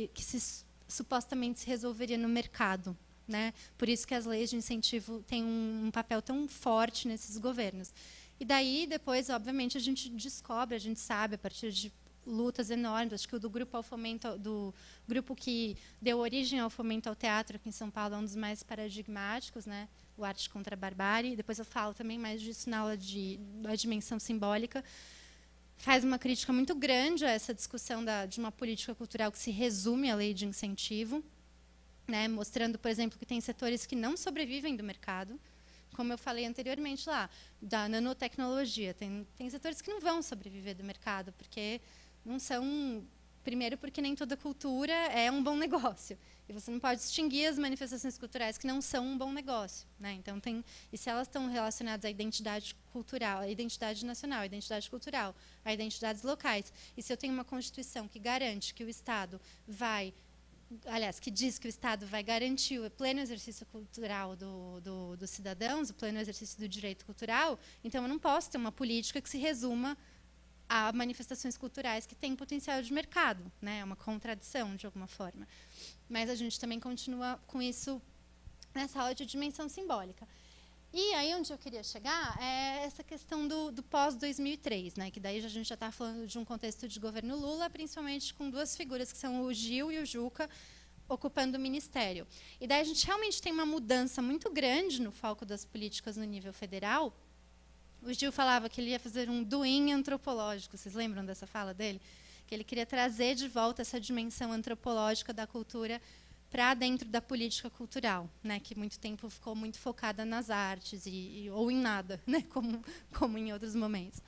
supostamente se resolveria no mercado. Né? Por isso que as leis de incentivo têm um papel tão forte nesses governos. E daí, depois, obviamente, a gente descobre, a gente sabe, a partir de lutas enormes, acho que o do grupo ao fomento, do grupo que deu origem ao fomento ao teatro aqui em São Paulo é um dos mais paradigmáticos, né? O Arte contra a Barbárie. Depois eu falo também mais disso na aula da dimensão simbólica. Faz uma crítica muito grande a essa discussão de uma política cultural que se resume à lei de incentivo, né? Mostrando, por exemplo, que tem setores que não sobrevivem do mercado, como eu falei anteriormente lá, da nanotecnologia. Tem setores que não vão sobreviver do mercado, porque não são... Primeiro, porque nem toda cultura é um bom negócio. E você não pode distinguir as manifestações culturais que não são um bom negócio. Né? Então, e se elas estão relacionadas à identidade cultural, à identidade nacional, à identidade cultural, a identidades locais, e se eu tenho uma Constituição que garante que o Estado vai... Aliás, que diz que o Estado vai garantir o pleno exercício cultural dos cidadãos, o pleno exercício do direito cultural, então eu não posso ter uma política que se resuma a manifestações culturais que têm potencial de mercado. Né? É uma contradição, de alguma forma. Mas a gente também continua com isso nessa aula de dimensão simbólica. E aí onde eu queria chegar é essa questão do pós-2003, né? Que daí a gente já está falando de um contexto de governo Lula, principalmente com duas figuras, que são o Gil e o Juca, ocupando o ministério. E daí a gente realmente tem uma mudança muito grande no foco das políticas no nível federal. O Gil falava que ele ia fazer um doing antropológico. Vocês lembram dessa fala dele? Que ele queria trazer de volta essa dimensão antropológica da cultura para dentro da política cultural, né, que muito tempo ficou muito focada nas artes ou em nada, né, como em outros momentos,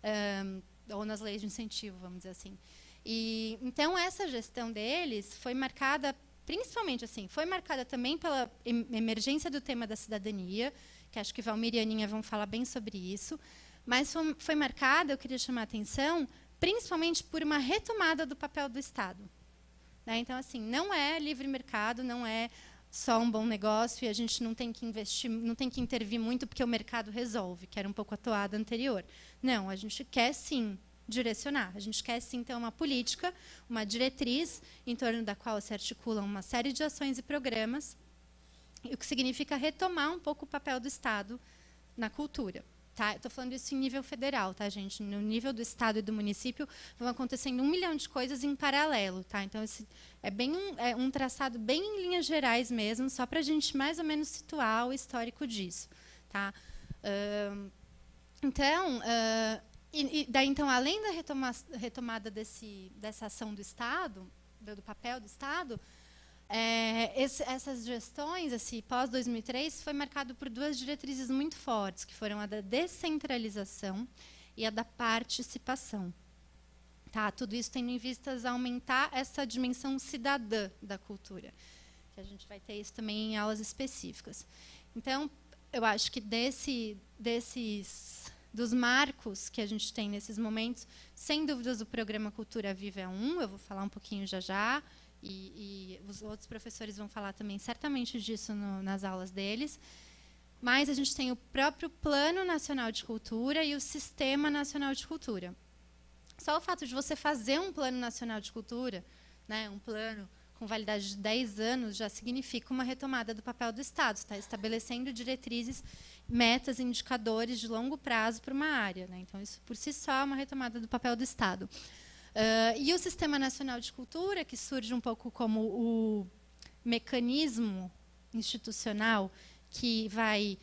ou nas leis de incentivo, vamos dizer assim. E então essa gestão deles foi marcada, principalmente assim, foi marcada também pela emergência do tema da cidadania, que acho que Valmir e Aninha vão falar bem sobre isso, mas foi marcada, eu queria chamar a atenção, principalmente por uma retomada do papel do Estado. Né? Então, assim, não é livre mercado, não é só um bom negócio e a gente não tem que investir, não tem que intervir muito porque o mercado resolve, que era um pouco a toada anterior. Não, a gente quer sim direcionar, a gente quer sim ter uma política, uma diretriz em torno da qual se articulam uma série de ações e programas, o que significa retomar um pouco o papel do Estado na cultura. Tá? Estou falando isso em nível federal, tá, gente? No nível do Estado e do município vão acontecendo 1 milhão de coisas em paralelo. Tá? Então, esse é bem um traçado bem em linhas gerais mesmo, só para a gente mais ou menos situar o histórico disso. Tá? Então, além da retomada dessa ação do Estado, do papel do Estado, essas gestões, esse pós-2003, foi marcado por duas diretrizes muito fortes, que foram a da descentralização e a da participação. Tá? Tudo isso tendo em vistas a aumentar essa dimensão cidadã da cultura. Que a gente vai ter isso também em aulas específicas. Então, eu acho que dos marcos que a gente tem nesses momentos, sem dúvidas o programa Cultura Viva é um, eu vou falar um pouquinho já, e os outros professores vão falar também certamente disso nas aulas deles. Mas a gente tem o próprio Plano Nacional de Cultura e o Sistema Nacional de Cultura. Só o fato de você fazer um Plano Nacional de Cultura, né, um plano com validade de 10 anos, já significa uma retomada do papel do Estado. Está estabelecendo diretrizes, metas, indicadores de longo prazo para uma área. Né? Então, isso por si só é uma retomada do papel do Estado. E o Sistema Nacional de Cultura, que surge um pouco como o mecanismo institucional que vai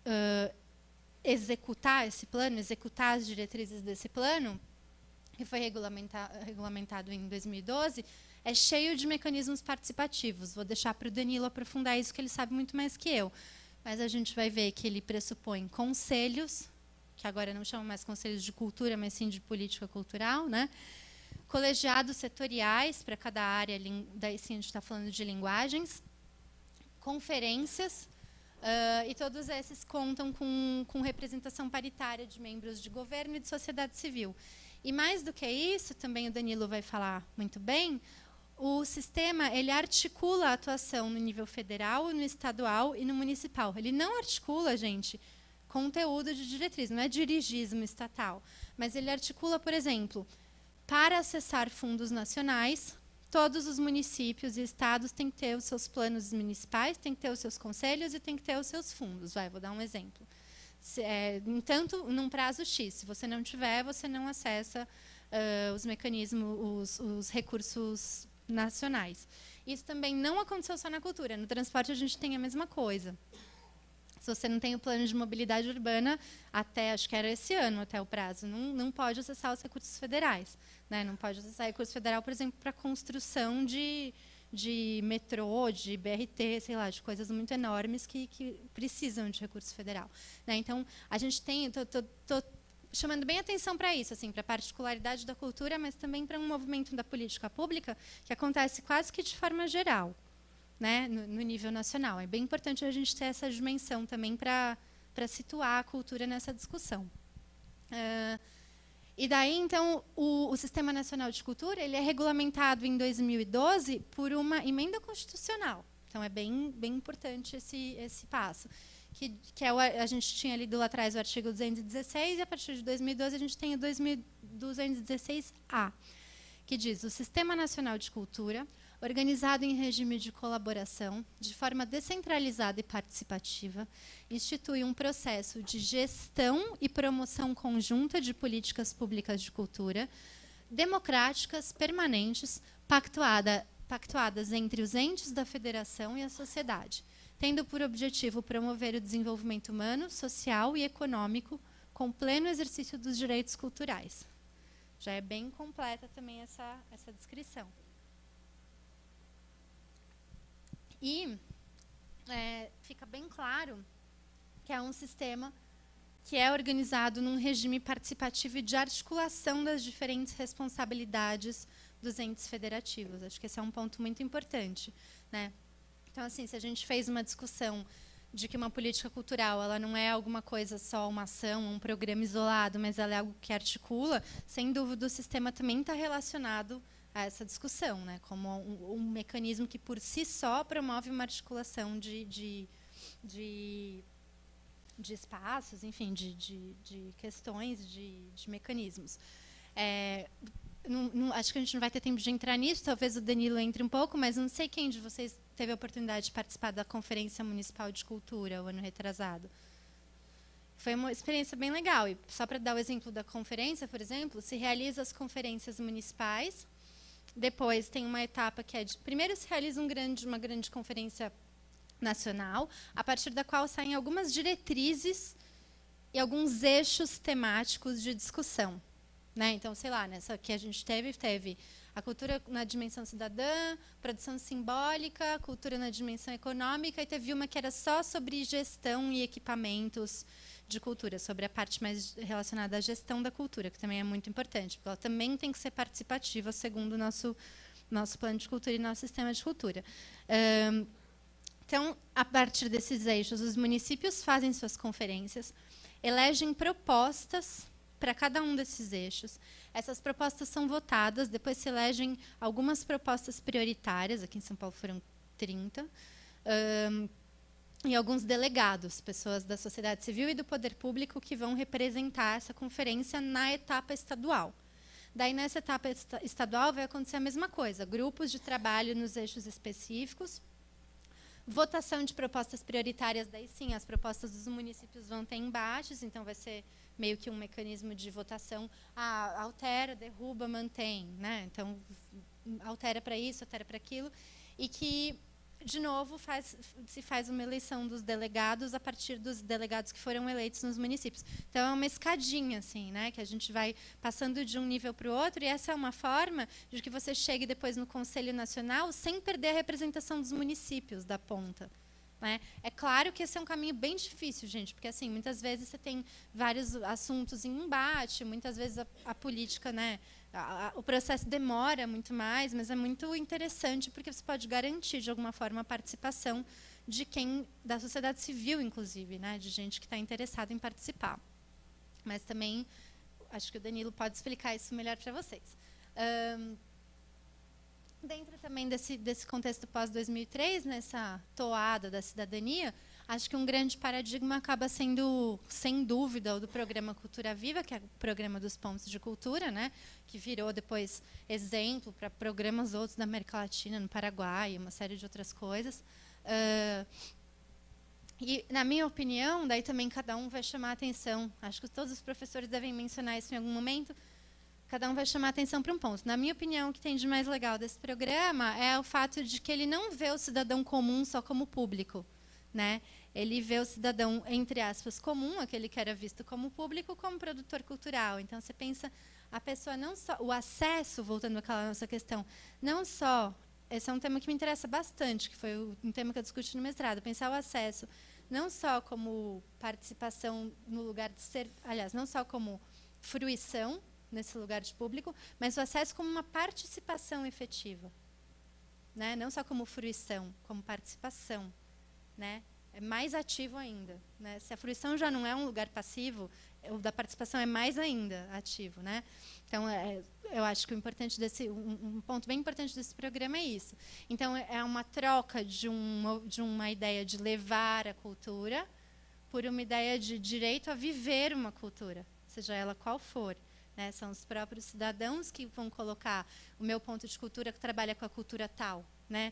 executar esse plano, executar as diretrizes desse plano, que foi regulamentado em 2012, é cheio de mecanismos participativos. Vou deixar para o Danilo aprofundar isso, que ele sabe muito mais que eu. Mas a gente vai ver que ele pressupõe conselhos, que agora não chamam mais conselhos de cultura, mas sim de política cultural, né? Colegiados setoriais para cada área, daí sim a gente está falando de linguagens, conferências, E todos esses contam com representação paritária de membros de governo e de sociedade civil. E mais do que isso, também o Danilo vai falar muito bem, o sistema ele articula a atuação no nível federal, no estadual e no municipal. Ele não articula, gente, conteúdo de diretriz, não é dirigismo estatal, mas ele articula, por exemplo, para acessar fundos nacionais, todos os municípios e estados têm que ter os seus planos municipais, têm que ter os seus conselhos e têm que ter os seus fundos. Vou dar um exemplo. Entanto, num prazo X, se você não tiver, você não acessa os mecanismos, os recursos nacionais. Isso também não aconteceu só na cultura. No transporte, a gente tem a mesma coisa. Se você não tem o plano de mobilidade urbana, até, acho que era esse ano, até o prazo, não pode acessar os recursos federais. Né? Não pode acessar recurso federal, por exemplo, para construção de metrô, de BRT, sei lá, de coisas muito enormes que precisam de recurso federal. Né? Então, a gente tem... Estou chamando bem atenção para isso, assim, para a particularidade da cultura, mas também para um movimento da política pública que acontece quase que de forma geral. Né, no nível nacional. É bem importante a gente ter essa dimensão também para situar a cultura nessa discussão. E daí, então, o Sistema Nacional de Cultura ele é regulamentado em 2012 por uma emenda constitucional. Então, é bem importante esse passo. Que a gente tinha lido lá atrás o artigo 216, e a partir de 2012 a gente tem o 216A, que diz: o Sistema Nacional de Cultura, organizado em regime de colaboração, de forma descentralizada e participativa, institui um processo de gestão e promoção conjunta de políticas públicas de cultura, democráticas, permanentes, pactuadas entre os entes da federação e a sociedade, tendo por objetivo promover o desenvolvimento humano, social e econômico, com pleno exercício dos direitos culturais. Já é bem completa também essa descrição. E fica bem claro que é um sistema que é organizado num regime participativo e de articulação das diferentes responsabilidades dos entes federativos. Acho que esse é um ponto muito importante. Né? Então, assim, se a gente fez uma discussão de que uma política cultural ela não é alguma coisa só, uma ação, um programa isolado, mas ela é algo que articula, sem dúvida o sistema também está relacionado a essa discussão, né, como um mecanismo que por si só promove uma articulação de espaços, enfim, de questões, de mecanismos. Acho que a gente não vai ter tempo de entrar nisso, talvez o Danilo entre um pouco, mas não sei quem de vocês teve a oportunidade de participar da Conferência Municipal de Cultura, o ano retrasado. Foi uma experiência bem legal. E só para dar o exemplo da conferência, por exemplo, se realiza as conferências municipais. Depois tem uma etapa que primeiro se realiza uma grande conferência nacional, a partir da qual saem algumas diretrizes e alguns eixos temáticos de discussão. Né? Então, sei lá, nessa que a gente teve a cultura na dimensão cidadã, produção simbólica, cultura na dimensão econômica, e teve uma que era só sobre gestão e equipamentos de cultura, sobre a parte mais relacionada à gestão da cultura, que também é muito importante, porque ela também tem que ser participativa, segundo o nosso plano de cultura e nosso sistema de cultura. Então, a partir desses eixos, os municípios fazem suas conferências, elegem propostas para cada um desses eixos. Essas propostas são votadas, depois se elegem algumas propostas prioritárias, aqui em São Paulo foram 30, e alguns delegados, pessoas da sociedade civil e do poder público que vão representar essa conferência na etapa estadual. Daí, nessa etapa estadual, vai acontecer a mesma coisa, grupos de trabalho nos eixos específicos, votação de propostas prioritárias, daí sim, as propostas dos municípios vão ter embates, então vai ser meio que um mecanismo de votação, altera, derruba, mantém, né? Então, altera para isso, altera para aquilo, e que, de novo, se faz uma eleição dos delegados a partir dos delegados que foram eleitos nos municípios. Então, é uma escadinha, assim, né, que a gente vai passando de um nível para o outro, e essa é uma forma de que você chegue depois no Conselho Nacional sem perder a representação dos municípios da ponta. Né? É claro que esse é um caminho bem difícil, gente, porque assim, muitas vezes você tem vários assuntos em embate, muitas vezes a política, né, o processo demora muito mais, mas é muito interessante porque você pode garantir, de alguma forma, a participação de quem, da sociedade civil, inclusive, né, de gente que está interessada em participar. Mas também, acho que o Danilo pode explicar isso melhor para vocês. Dentro também desse contexto pós-2003, nessa toada da cidadania, acho que um grande paradigma acaba sendo, sem dúvida, o do programa Cultura Viva, que é o programa dos pontos de cultura, né, que virou depois exemplo para programas outros da América Latina, no Paraguai, uma série de outras coisas. E, na minha opinião, daí também cada um vai chamar a atenção. Acho que todos os professores devem mencionar isso em algum momento. Cada um vai chamar a atenção para um ponto. Na minha opinião, o que tem de mais legal desse programa é o fato de que ele não vê o cidadão comum só como público, né? Ele vê o cidadão, entre aspas, comum, aquele que era visto como público, como produtor cultural. Então, você pensa, a pessoa não só... O acesso, voltando àquela nossa questão, não só... Esse é um tema que me interessa bastante, que foi um tema que eu discuti no mestrado. Pensar o acesso não só como participação no lugar de ser... Aliás, não só como fruição nesse lugar de público, mas o acesso como uma participação efetiva, né? Não só como fruição, como participação, né? É mais ativo ainda, né? Se a fruição já não é um lugar passivo, o da participação é mais ainda ativo, né? Então, eu acho que o importante um ponto bem importante desse programa é isso. Então, é uma troca de uma ideia de levar a cultura por uma ideia de direito a viver uma cultura, seja ela qual for. Né? São os próprios cidadãos que vão colocar o meu ponto de cultura que trabalha com a cultura tal. Né?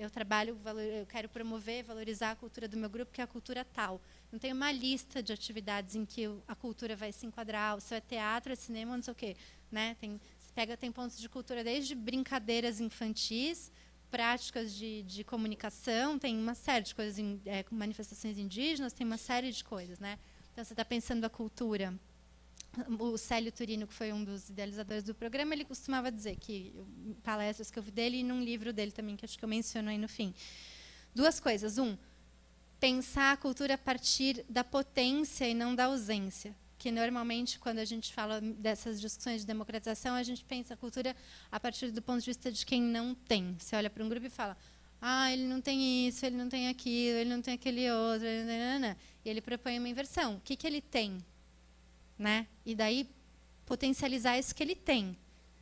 Eu quero promover, valorizar a cultura do meu grupo, que é a cultura tal. Não tem uma lista de atividades em que a cultura vai se enquadrar, se é teatro, é cinema, não sei o quê. Né? Tem pontos de cultura desde brincadeiras infantis, práticas de comunicação, tem uma série de coisas, manifestações indígenas, tem uma série de coisas. Né? Então, você está pensando a cultura. O Célio Turino, que foi um dos idealizadores do programa, ele costumava dizer que, palestras que eu vi dele e num livro dele também, que acho que eu menciono aí no fim. Duas coisas. Pensar a cultura a partir da potência e não da ausência. Que, normalmente, quando a gente fala dessas discussões de democratização, a gente pensa a cultura a partir do ponto de vista de quem não tem. Você olha para um grupo e fala, ele não tem isso, ele não tem aquilo, ele não tem aquele outro, e ele propõe uma inversão. O que ele tem? Né? E daí potencializar isso que ele tem.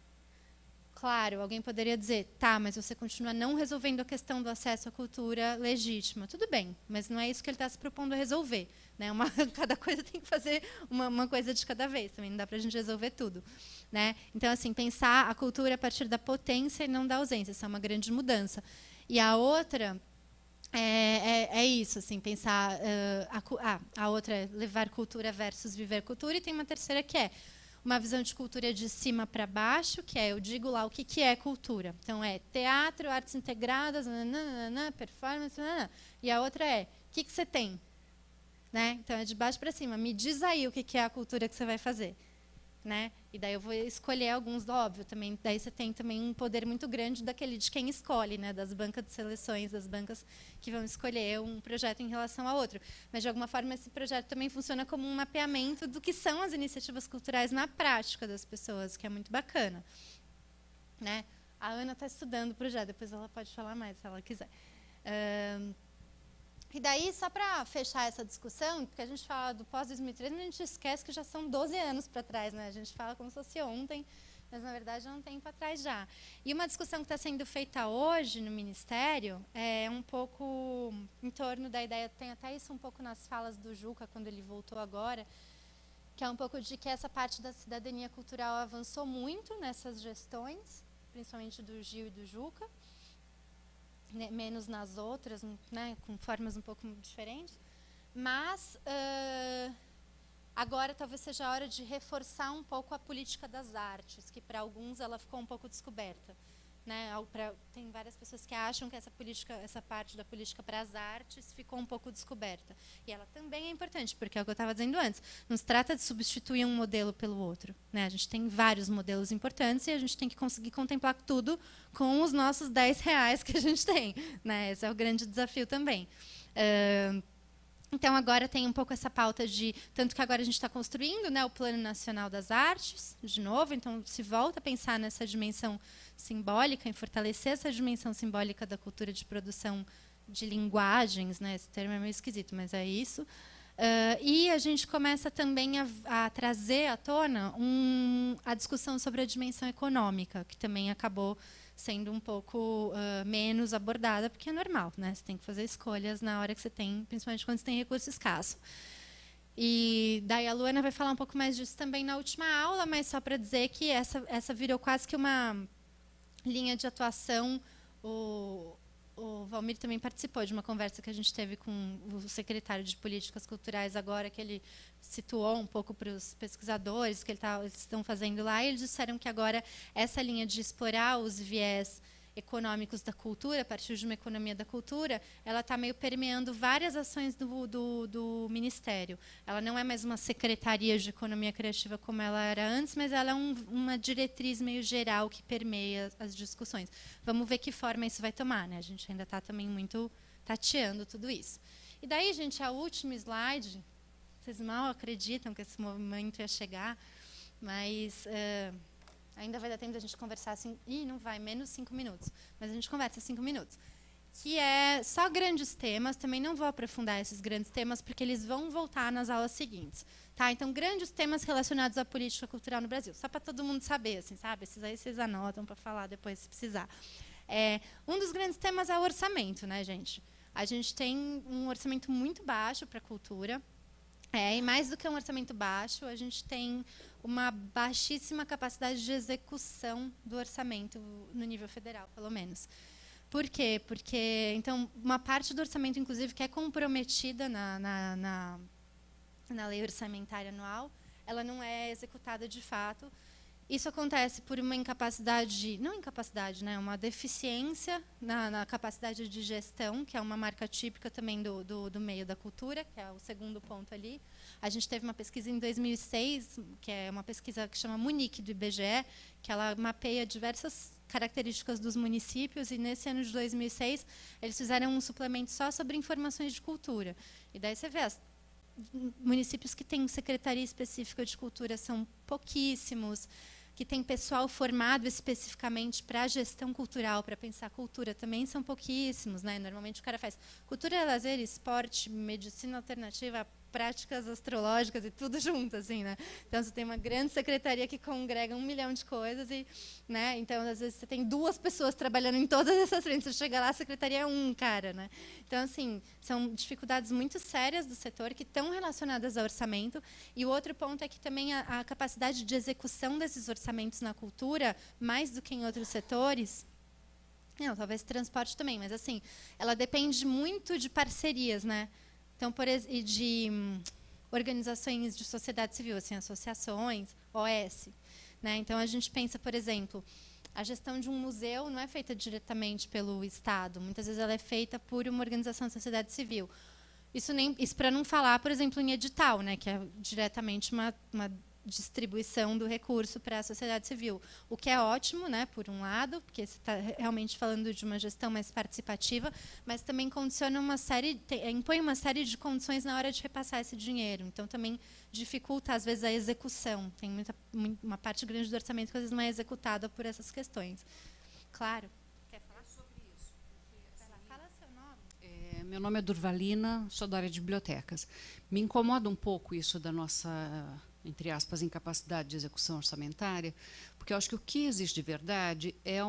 Claro, alguém poderia dizer, tá, mas você continua não resolvendo a questão do acesso à cultura legítima. Tudo bem, mas não é isso que ele está se propondo a resolver. Né? Cada coisa tem que fazer uma coisa de cada vez. Também não dá para a gente resolver tudo. Né? Então, assim, pensar a cultura a partir da potência e não da ausência. Isso é uma grande mudança. E a outra... É isso, assim, pensar... a outra é levar cultura versus viver cultura, e tem uma terceira que é uma visão de cultura de cima para baixo, que eu digo lá o que é cultura. Então, é teatro, artes integradas, performance, e a outra é, o que você tem? Né? Então, é de baixo para cima. Me diz aí o que é a cultura que você vai fazer. Né? E daí eu vou escolher alguns, óbvio, também. Daí você tem também um poder muito grande de quem escolhe, né? Das bancas de seleções, das bancas que vão escolher um projeto em relação a outro. Mas, de alguma forma, esse projeto também funciona como um mapeamento do que são as iniciativas culturais na prática das pessoas, que é muito bacana. Né? A Ana está estudando o projeto, depois ela pode falar mais, se ela quiser. E daí, só para fechar essa discussão, porque a gente fala do pós-2013, mas a gente esquece que já são 12 anos para trás, né? A gente fala como se fosse ontem, mas, na verdade, é um tempo atrás já. E uma discussão que está sendo feita hoje no Ministério é um pouco em torno da ideia, tem até isso um pouco nas falas do Juca, quando ele voltou agora, que é um pouco de que essa parte da cidadania cultural avançou muito nessas gestões, principalmente do Gil e do Juca, menos nas outras, né, com formas um pouco diferentes, mas agora talvez seja a hora de reforçar um pouco a política das artes, que para alguns ela ficou um pouco descoberta. Né? Tem várias pessoas que acham que essa parte da política para as artes ficou um pouco descoberta. E ela também é importante, porque é o que eu estava dizendo antes, não se trata de substituir um modelo pelo outro. Né? A gente tem vários modelos importantes e a gente tem que conseguir contemplar tudo com os nossos R$10 que a gente tem. Né? Esse é o grande desafio também. Então, agora tem um pouco essa pauta de... Tanto que agora a gente está construindo, né, o Plano Nacional das Artes, de novo, então se volta a pensar nessa dimensão simbólica, em fortalecer essa dimensão simbólica da cultura de produção de linguagens, né? Esse termo é meio esquisito, mas é isso. E a gente começa também a trazer à tona a discussão sobre a dimensão econômica, que também acabou sendo um pouco menos abordada, porque é normal, né? Você tem que fazer escolhas na hora que você tem, principalmente quando você tem recurso escasso. E daí a Luana vai falar um pouco mais disso também na última aula, mas só para dizer que essa virou quase que uma linha de atuação. O Valmir também participou de uma conversa que a gente teve com o secretário de Políticas Culturais agora, que ele situou um pouco para os pesquisadores que eles estão fazendo lá, e eles disseram que agora essa linha de explorar os viés econômicos da cultura, a partir de uma economia da cultura, ela está meio permeando várias ações do Ministério. Ela não é mais uma secretaria de economia criativa como ela era antes, mas ela é uma diretriz meio geral que permeia as discussões. Vamos ver que forma isso vai tomar, né? A gente ainda está também muito tateando tudo isso. E daí, gente, a última slide, vocês mal acreditam que esse momento ia chegar, mas ainda vai dar tempo da gente conversar assim. Ih, não vai, menos 5 minutos. Mas a gente conversa 5 minutos. Que é só grandes temas. Também não vou aprofundar esses grandes temas, porque eles vão voltar nas aulas seguintes. Tá? Então, grandes temas relacionados à política cultural no Brasil. Só para todo mundo saber, assim, sabe? Esses aí vocês anotam para falar depois, se precisar. Um dos grandes temas é o orçamento, né, gente? A gente tem um orçamento muito baixo para a cultura. E mais do que um orçamento baixo, a gente tem uma baixíssima capacidade de execução do orçamento no nível federal, pelo menos. Por quê? Porque então, uma parte do orçamento, inclusive, que é comprometida na lei orçamentária anual, ela não é executada de fato. Isso acontece por uma incapacidade, não incapacidade, né, uma deficiência na capacidade de gestão, que é uma marca típica também do meio da cultura, que é o segundo ponto ali. A gente teve uma pesquisa em 2006, que é uma pesquisa que chama Munique, do IBGE, que ela mapeia diversas características dos municípios, e nesse ano de 2006 eles fizeram um suplemento só sobre informações de cultura. E daí você vê municípios que têm secretaria específica de cultura são pouquíssimos, que tem pessoal formado especificamente para a gestão cultural, para pensar cultura, também são pouquíssimos, né? Normalmente o cara faz cultura, lazer, esporte, medicina alternativa, práticas astrológicas e tudo junto, assim, né? Então você tem uma grande secretaria que congrega 1 milhão de coisas e, né? Então às vezes você tem 2 pessoas trabalhando em todas essas frentes. Você chega lá, a secretaria é um cara, né? Então assim, são dificuldades muito sérias do setor que estão relacionadas ao orçamento. E o outro ponto é que também a capacidade de execução desses orçamentos na cultura, mais do que em outros setores, não, talvez transporte também, mas assim, ela depende muito de parcerias, né? Então, e de organizações de sociedade civil, assim, associações, OS. Né? Então, a gente pensa, por exemplo, a gestão de um museu não é feita diretamente pelo Estado. Muitas vezes ela é feita por uma organização da sociedade civil. Isso para não falar, por exemplo, em edital, né? Que é diretamente uma distribuição do recurso para a sociedade civil, o que é ótimo, né, por um lado, porque você está realmente falando de uma gestão mais participativa, mas também condiciona impõe uma série de condições na hora de repassar esse dinheiro. Então também dificulta às vezes a execução. Tem uma parte grande do orçamento que às vezes não é executada por essas questões. Claro. Quer falar sobre isso? Fala seu nome. Meu nome é Durvalina, sou da área de bibliotecas. Me incomoda um pouco isso da nossa, entre aspas, incapacidade de execução orçamentária, porque eu acho que o que existe de verdade é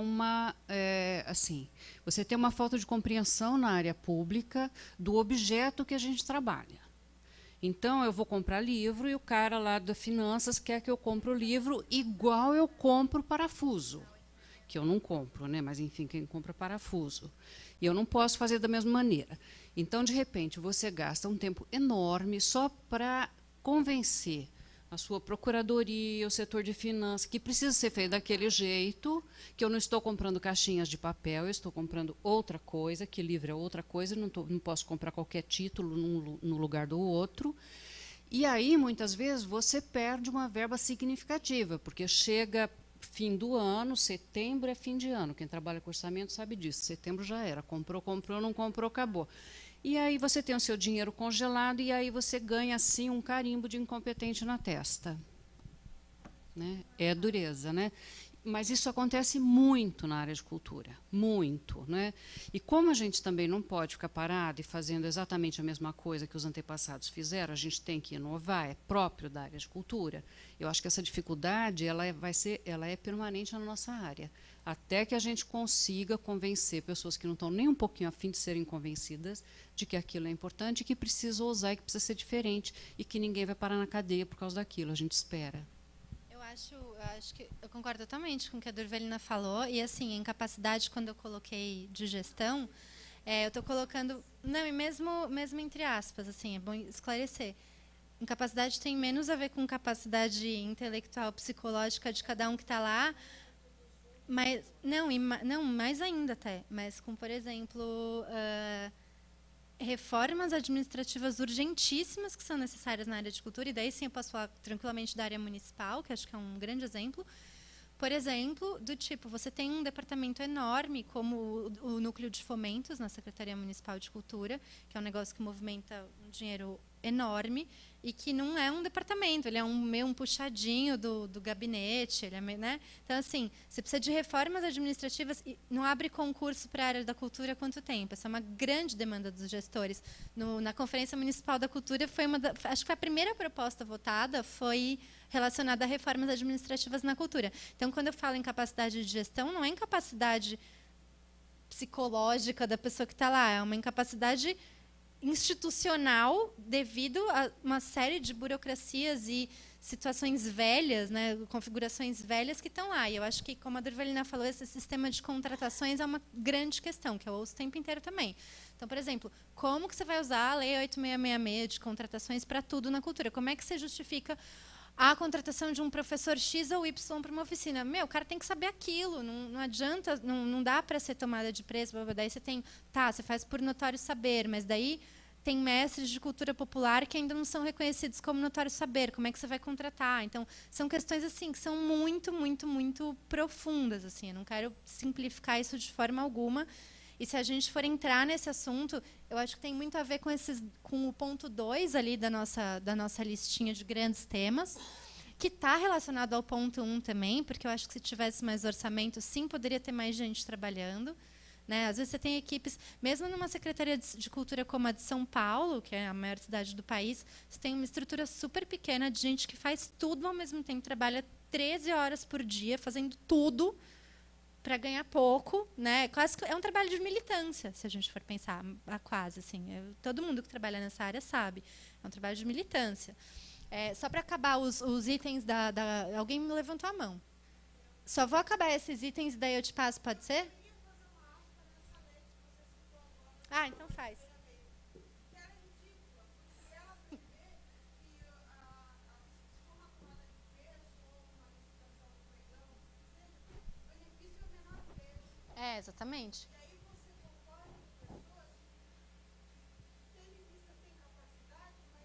assim, você tem uma falta de compreensão na área pública do objeto que a gente trabalha. Então, eu vou comprar livro e o cara lá da finanças quer que eu compre o livro igual eu compro parafuso, que eu não compro, né? Mas, enfim, quem compra parafuso. E eu não posso fazer da mesma maneira. Então, de repente, você gasta um tempo enorme só para convencer a sua procuradoria, o setor de finanças, que precisa ser feito daquele jeito, que eu não estou comprando caixinhas de papel, eu estou comprando outra coisa, que livro é outra coisa, não posso comprar qualquer título no lugar do outro. E aí, muitas vezes, você perde uma verba significativa, porque chega fim do ano, setembro é fim de ano. Quem trabalha com orçamento sabe disso. Setembro já era. Comprou, não comprou, acabou. E aí você tem o seu dinheiro congelado e aí você ganha, assim, um carimbo de incompetente na testa. Né? É dureza, né? Mas isso acontece muito na área de cultura, muito, né? E como a gente também não pode ficar parado e fazendo exatamente a mesma coisa que os antepassados fizeram, a gente tem que inovar, é próprio da área de cultura. Eu acho que essa dificuldade ela é permanente na nossa área, até que a gente consiga convencer pessoas que não estão nem um pouquinho a fim de serem convencidas de que aquilo é importante, que precisa ousar, e que precisa ser diferente, e que ninguém vai parar na cadeia por causa daquilo. A gente espera. Eu acho que eu concordo totalmente com o que a Durvalina falou. E, assim, a incapacidade, quando eu coloquei de gestão, eu estou colocando... Não, e mesmo entre aspas, assim, é bom esclarecer. Incapacidade tem menos a ver com capacidade intelectual, psicológica de cada um que está lá, mas... Não, mais ainda até. Mas com, por exemplo... reformas administrativas urgentíssimas que são necessárias na área de cultura, e daí sim eu posso falar tranquilamente da área municipal, que acho que é um grande exemplo. Por exemplo, do tipo, você tem um departamento enorme, como o Núcleo de Fomentos, na Secretaria Municipal de Cultura, que é um negócio que movimenta um dinheiro enorme, e que não é um departamento, ele é meio um puxadinho do gabinete. Ele é meio, né? Então, assim, você precisa de reformas administrativas e não abre concurso para a área da cultura há quanto tempo? Essa é uma grande demanda dos gestores. Na Conferência Municipal da Cultura, acho que foi a primeira proposta votada, foi relacionada a reformas administrativas na cultura. Então, quando eu falo em capacidade de gestão, não é incapacidade psicológica da pessoa que está lá, é uma incapacidade institucional devido a uma série de burocracias e situações velhas, né, configurações velhas que estão lá. E eu acho que, como a Durvalina falou, esse sistema de contratações é uma grande questão, que eu ouço o tempo inteiro também. Então, por exemplo, como que você vai usar a Lei 8666 de contratações para tudo na cultura? Como é que você justifica a contratação de um professor X ou Y para uma oficina? O cara tem que saber aquilo, não adianta, não dá para ser tomada de preço. Daí você faz por notório saber, mas daí tem mestres de cultura popular que ainda não são reconhecidos como notório saber. Como é que você vai contratar? Então, são questões assim que são muito, muito, muito profundas. Assim, eu não quero simplificar isso de forma alguma. E se a gente for entrar nesse assunto, eu acho que tem muito a ver com o ponto 2 ali da nossa listinha de grandes temas, que está relacionado ao ponto 1 também, porque eu acho que se tivesse mais orçamento, sim, poderia ter mais gente trabalhando. Né? Às vezes você tem equipes, mesmo numa secretaria de cultura como a de São Paulo, que é a maior cidade do país, você tem uma estrutura super pequena de gente que faz tudo ao mesmo tempo, trabalha 13 horas por dia, fazendo tudo, para ganhar pouco, né? Quase é um trabalho de militância, se a gente for pensar, quase assim. Todo mundo que trabalha nessa área sabe, é um trabalho de militância. Só para acabar os itens alguém me levantou a mão. Só vou acabar esses itens, daí eu te passo, pode ser? Ah, então faz. Exatamente. E aí você concorda com pessoas que têm vista, têm capacidade, mas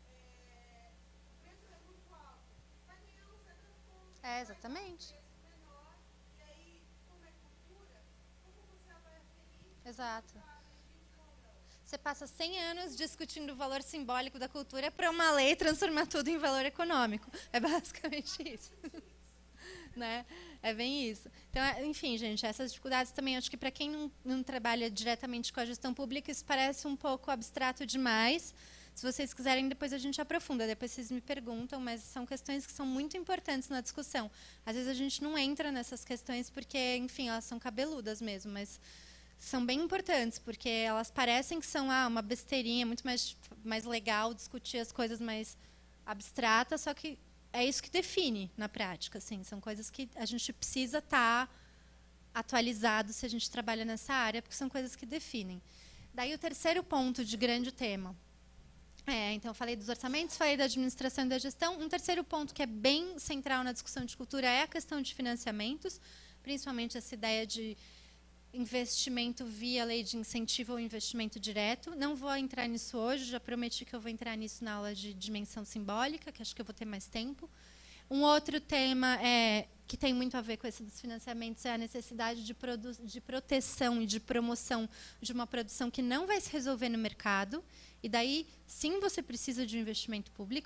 o preço é muito alto. Vai ganhar uns dando conta. Exatamente. Menor, e aí, como é cultura, como você vai aferir? Exato. Você passa 100 anos discutindo o valor simbólico da cultura para uma lei transformar tudo em valor econômico. É basicamente isso. Né? É bem isso. Então, enfim, gente, essas dificuldades também, acho que para quem não trabalha diretamente com a gestão pública, isso parece um pouco abstrato demais. Se vocês quiserem, depois a gente aprofunda, depois vocês me perguntam, mas são questões que são muito importantes na discussão. Às vezes a gente não entra nessas questões porque, enfim, elas são cabeludas mesmo, mas são bem importantes, porque elas parecem que são uma besteirinha, muito mais legal discutir as coisas mais abstratas, só que é isso que define na prática. Assim, são coisas que a gente precisa estar atualizado se a gente trabalha nessa área, porque são coisas que definem. Daí o terceiro ponto de grande tema. Então, falei dos orçamentos, falei da administração e da gestão. Um terceiro ponto que é bem central na discussão de cultura é a questão de financiamentos, principalmente essa ideia de investimento via lei de incentivo ou investimento direto. Não vou entrar nisso hoje, já prometi que eu vou entrar nisso na aula de dimensão simbólica, que acho que eu vou ter mais tempo. Um outro tema que tem muito a ver com esse dos financiamentos é a necessidade de proteção e de promoção de uma produção que não vai se resolver no mercado. E daí, sim, você precisa de um investimento público,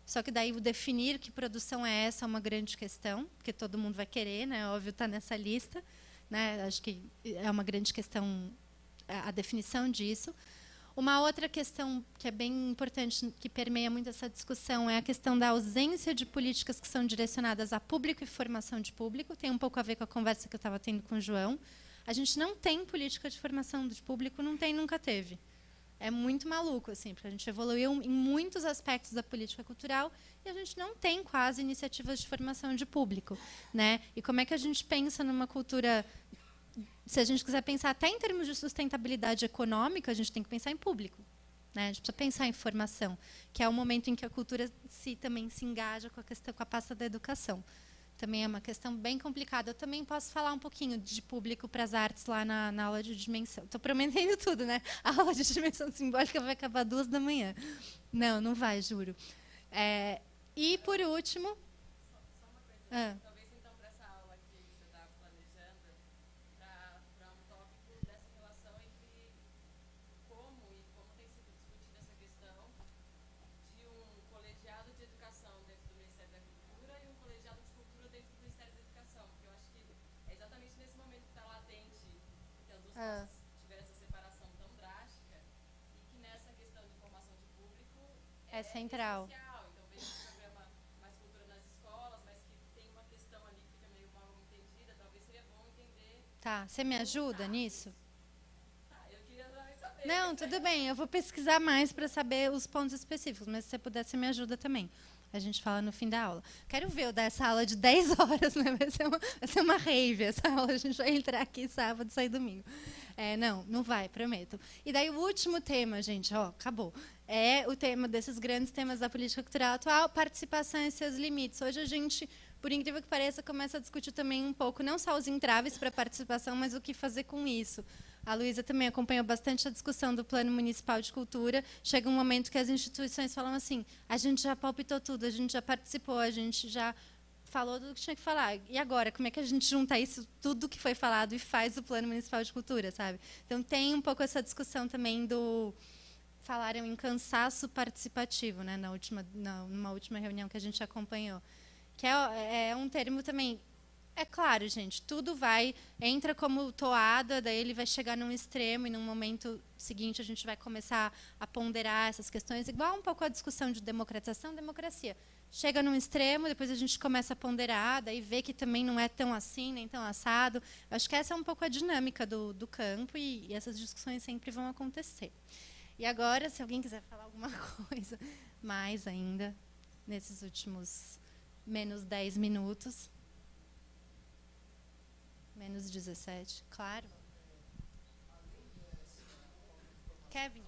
Só que daí o definir que produção é essa é uma grande questão, porque todo mundo vai querer, né? Óbvio, está nessa lista, né? Acho que é uma grande questão a definição disso. Uma outra questão que é bem importante, que permeia muito essa discussão, é a questão da ausência de políticas que são direcionadas a público e formação de público. Tem um pouco a ver com a conversa que eu estava tendo com o João. A gente não tem política de formação de público, não tem, nunca teve. É muito maluco, assim, porque a gente evoluiu em muitos aspectos da política cultural e a gente não tem quase iniciativas de formação de público, né? E como é que a gente pensa numa cultura... Se a gente quiser pensar até em termos de sustentabilidade econômica, a gente tem que pensar em público, né? A gente precisa pensar em formação, que é o momento em que a cultura também se engaja com a questão, com a pasta da educação. Também é uma questão bem complicada. Eu também posso falar um pouquinho de público para as artes lá na aula de dimensão. Estou prometendo tudo, né? A aula de dimensão simbólica vai acabar 2h. Não, não vai, juro. E, por último... Só uma coisa. Talvez, então, para essa aula aqui que você está planejando, para um tópico dessa relação entre como tem sido discutida essa questão de um colegiado de educação dentro do Ministério da Cultura e um colegiado de cultura dentro do Ministério da Educação, porque eu acho que é exatamente nesse momento que está latente que as duas coisas tiveram essa separação tão drástica e que nessa questão de formação de público é central. Essencial. Então, vejo um programa Mais Cultura nas Escolas, mas que tem uma questão ali que fica meio mal entendida, talvez seria bom entender... Tá, você me ajuda nisso? Eu queria também saber. Não, tudo bem, eu vou pesquisar mais para saber os pontos específicos, mas se você puder, você me ajuda também. A gente fala no fim da aula. Quero ver eu dar essa aula de 10 horas, né? Vai ser uma rave essa aula. A gente vai entrar aqui sábado e sair domingo. Não vai, prometo. E daí o último tema, gente, acabou. É o tema desses grandes temas da política cultural atual, participação e seus limites. Hoje a gente, por incrível que pareça, começa a discutir também um pouco, não só os entraves para a participação, mas o que fazer com isso. A Luísa também acompanhou bastante a discussão do Plano Municipal de Cultura. Chega um momento que as instituições falam assim, a gente já palpitou tudo, a gente já participou, a gente já falou tudo que tinha que falar. E agora, como é que a gente junta isso, tudo que foi falado, e faz o Plano Municipal de Cultura, sabe? Então, tem um pouco essa discussão também do... Falaram em cansaço participativo, né, numa última reunião que a gente acompanhou. Que é um termo também... É claro, gente, tudo entra como toada, daí ele vai chegar num extremo e num momento seguinte a gente vai começar a ponderar essas questões, igual um pouco a discussão de democratização, democracia. Chega num extremo, depois a gente começa a ponderar, daí vê que também não é tão assim, nem tão assado. Eu acho que essa é um pouco a dinâmica do campo e essas discussões sempre vão acontecer. E agora, se alguém quiser falar alguma coisa mais ainda, nesses últimos menos 10 minutos... Menos 17, claro. Kevin.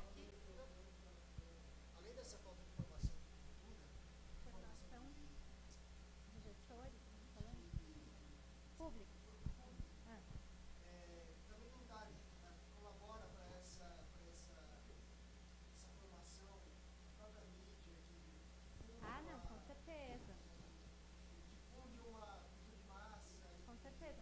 Além dessa falta de formação de cultura, Formação de gestores, falando? Público. também não dá, colabora para essa formação, a própria mídia que Não, com certeza. difunde uma cultura de massa. Com certeza.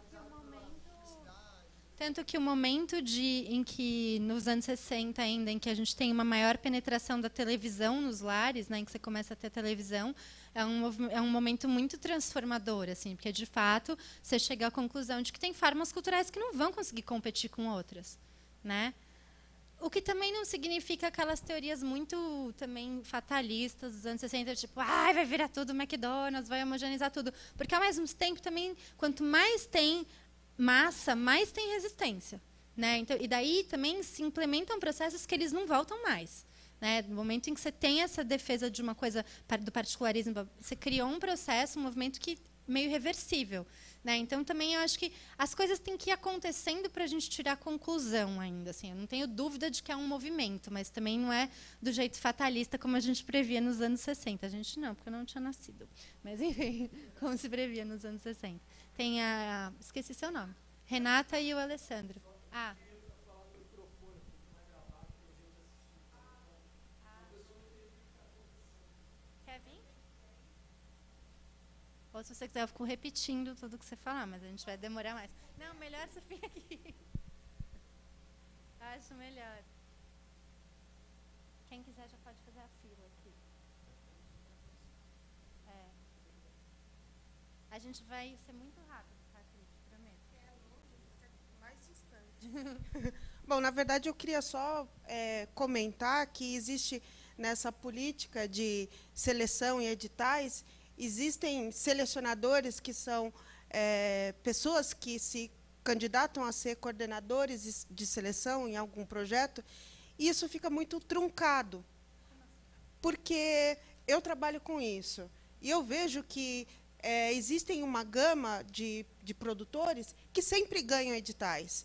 Tanto que o momento em que, nos anos 60 ainda, em que a gente tem uma maior penetração da televisão nos lares, né, em que você começa a ter televisão, é um momento muito transformador, assim, porque, de fato, você chega à conclusão de que tem formas culturais que não vão conseguir competir com outras, né? O que também não significa aquelas teorias muito também fatalistas dos anos 60, tipo, vai virar tudo McDonald's, vai homogeneizar tudo. Porque, ao mesmo tempo, também, quanto mais tem massa, mais tem resistência, né? Então, e daí também se implementam processos que eles não voltam mais, né? No momento em que você tem essa defesa de uma coisa do particularismo, você criou um processo, um movimento que meio reversível, né? Então também eu acho que as coisas têm que ir acontecendo para a gente tirar conclusão ainda, assim. Eu não tenho dúvida de que é um movimento, mas também não é do jeito fatalista como a gente previa nos anos 60. A gente não, porque eu não tinha nascido. Mas enfim, como se previa nos anos 60. Tem esqueci seu nome. Renata e o Alessandro. Quer vir? Ou se você quiser, eu fico repetindo tudo que você falar, mas a gente vai demorar mais. Não, melhor você vir aqui. Acho melhor. Quem quiser já pode fazer a fila aqui. A gente vai ser muito rápido, tá, Cris? Prometo. Mais distante. Bom, na verdade, eu queria só comentar que existe, nessa política de seleção e editais, existem selecionadores que são pessoas que se candidatam a ser coordenadores de seleção em algum projeto, e isso fica muito truncado, porque eu trabalho com isso, e eu vejo que existem uma gama de produtores que sempre ganham editais.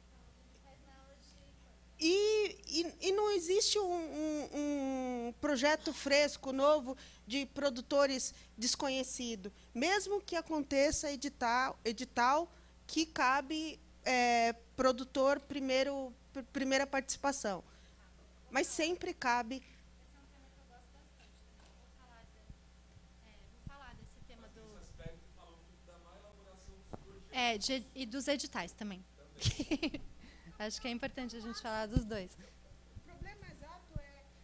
E não existe um projeto fresco, novo, de produtores desconhecidos, mesmo que aconteça edital que cabe produtor primeira participação. Mas sempre cabe. Esse é um tema que eu gosto bastante. Vou falar desse tema e dos editais também. Acho que é importante a gente falar dos dois. O problema exato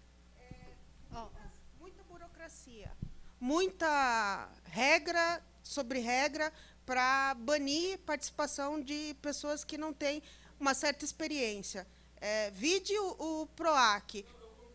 muita burocracia, muita regra sobre regra para banir participação de pessoas que não têm uma certa experiência. Vide o PROAC.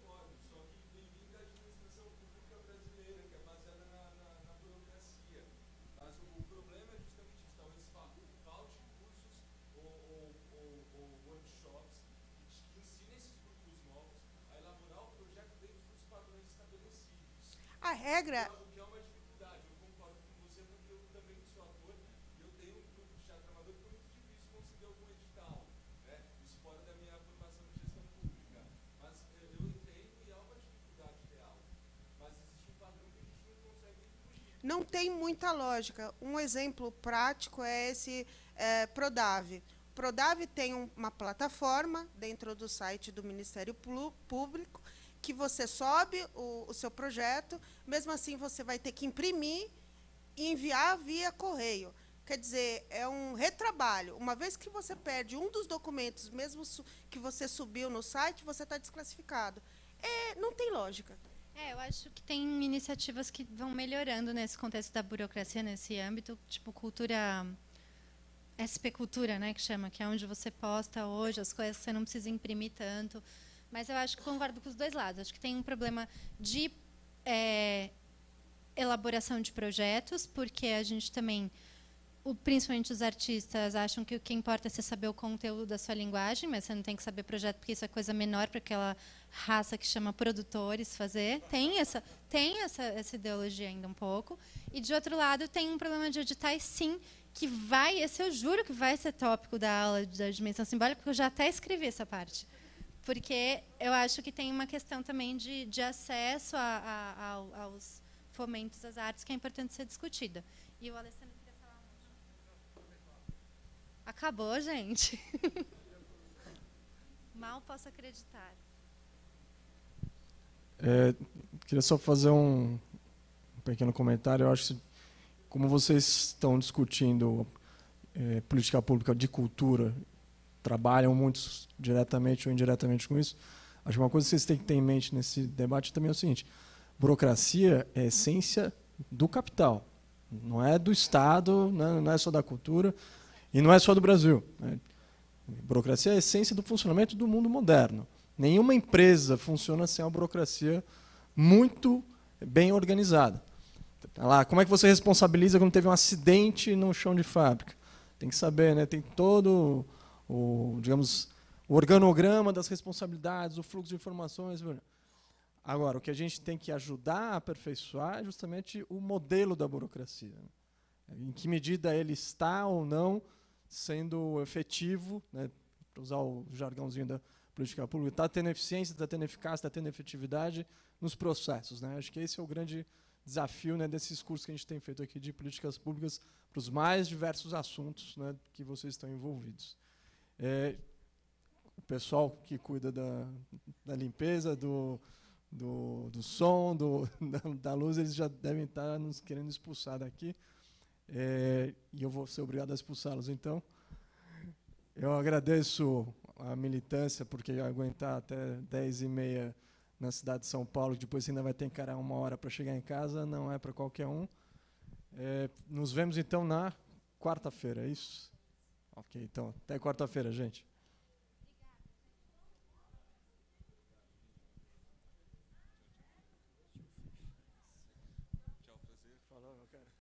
A regra. O que é uma dificuldade, eu concordo com você, porque eu também sou ator e eu tenho um grupo de teatro amador que foi muito difícil conseguir algum edital, né? Isso fora da minha formação de gestão pública. Mas eu entendo e há uma dificuldade real. Mas existe um padrão que a gente não consegue fugir. Não tem muita lógica. Um exemplo prático é esse Prodave. O Prodave tem uma plataforma dentro do site do Ministério Público que você sobe o seu projeto, mesmo assim você vai ter que imprimir e enviar via correio. Quer dizer, é um retrabalho. Uma vez que você perde um dos documentos, mesmo que você subiu no site, você está desclassificado. Não tem lógica. Eu acho que tem iniciativas que vão melhorando nesse contexto da burocracia, nesse âmbito, tipo cultura, SP Cultura, né, que chama, que é onde você posta hoje as coisas que você não precisa imprimir tanto. Mas eu acho que concordo com os dois lados. Acho que tem um problema de elaboração de projetos, porque a gente também, principalmente os artistas, acham que o que importa é você saber o conteúdo da sua linguagem, mas você não tem que saber projeto, porque isso é coisa menor para aquela raça que chama produtores fazer. Tem essa ideologia ainda um pouco. E, de outro lado, tem um problema de editais, sim, que esse eu juro que vai ser tópico da aula da dimensão simbólica, porque eu já até escrevi essa parte. Porque eu acho que tem uma questão também de acesso aos fomentos das artes que é importante ser discutida. E o Alessandro queria falar muito. Acabou, gente. Mal posso acreditar. Queria só fazer um pequeno comentário. Eu acho que, como vocês estão discutindo política pública de cultura, trabalham muito diretamente ou indiretamente com isso, acho que uma coisa que vocês têm que ter em mente nesse debate também é o seguinte: burocracia é a essência do capital, não é do Estado, não é só da cultura e não é só do Brasil. Burocracia é a essência do funcionamento do mundo moderno. Nenhuma empresa funciona sem uma burocracia muito bem organizada. Como é que você responsabiliza quando teve um acidente no chão de fábrica? Tem que saber, né? Tem todo o organograma das responsabilidades, o fluxo de informações. Agora, o que a gente tem que ajudar a aperfeiçoar é justamente o modelo da burocracia. Em que medida ele está ou não sendo efetivo, né, para usar o jargãozinho da política pública, está tendo eficiência, está tendo eficácia, está tendo efetividade nos processos, né? Acho que esse é o grande desafio, né, desses cursos que a gente tem feito aqui de políticas públicas para os mais diversos assuntos, né, que vocês estão envolvidos. O pessoal que cuida da limpeza, do som, da luz, eles já devem estar nos querendo expulsar daqui. E eu vou ser obrigado a expulsá-los, então. Eu agradeço a militância, porque aguentar até 10h30 na cidade de São Paulo, depois você ainda vai ter que encarar 1 hora para chegar em casa, não é para qualquer um. Nos vemos então na quarta-feira, é isso? Ok, então, até quarta-feira, gente.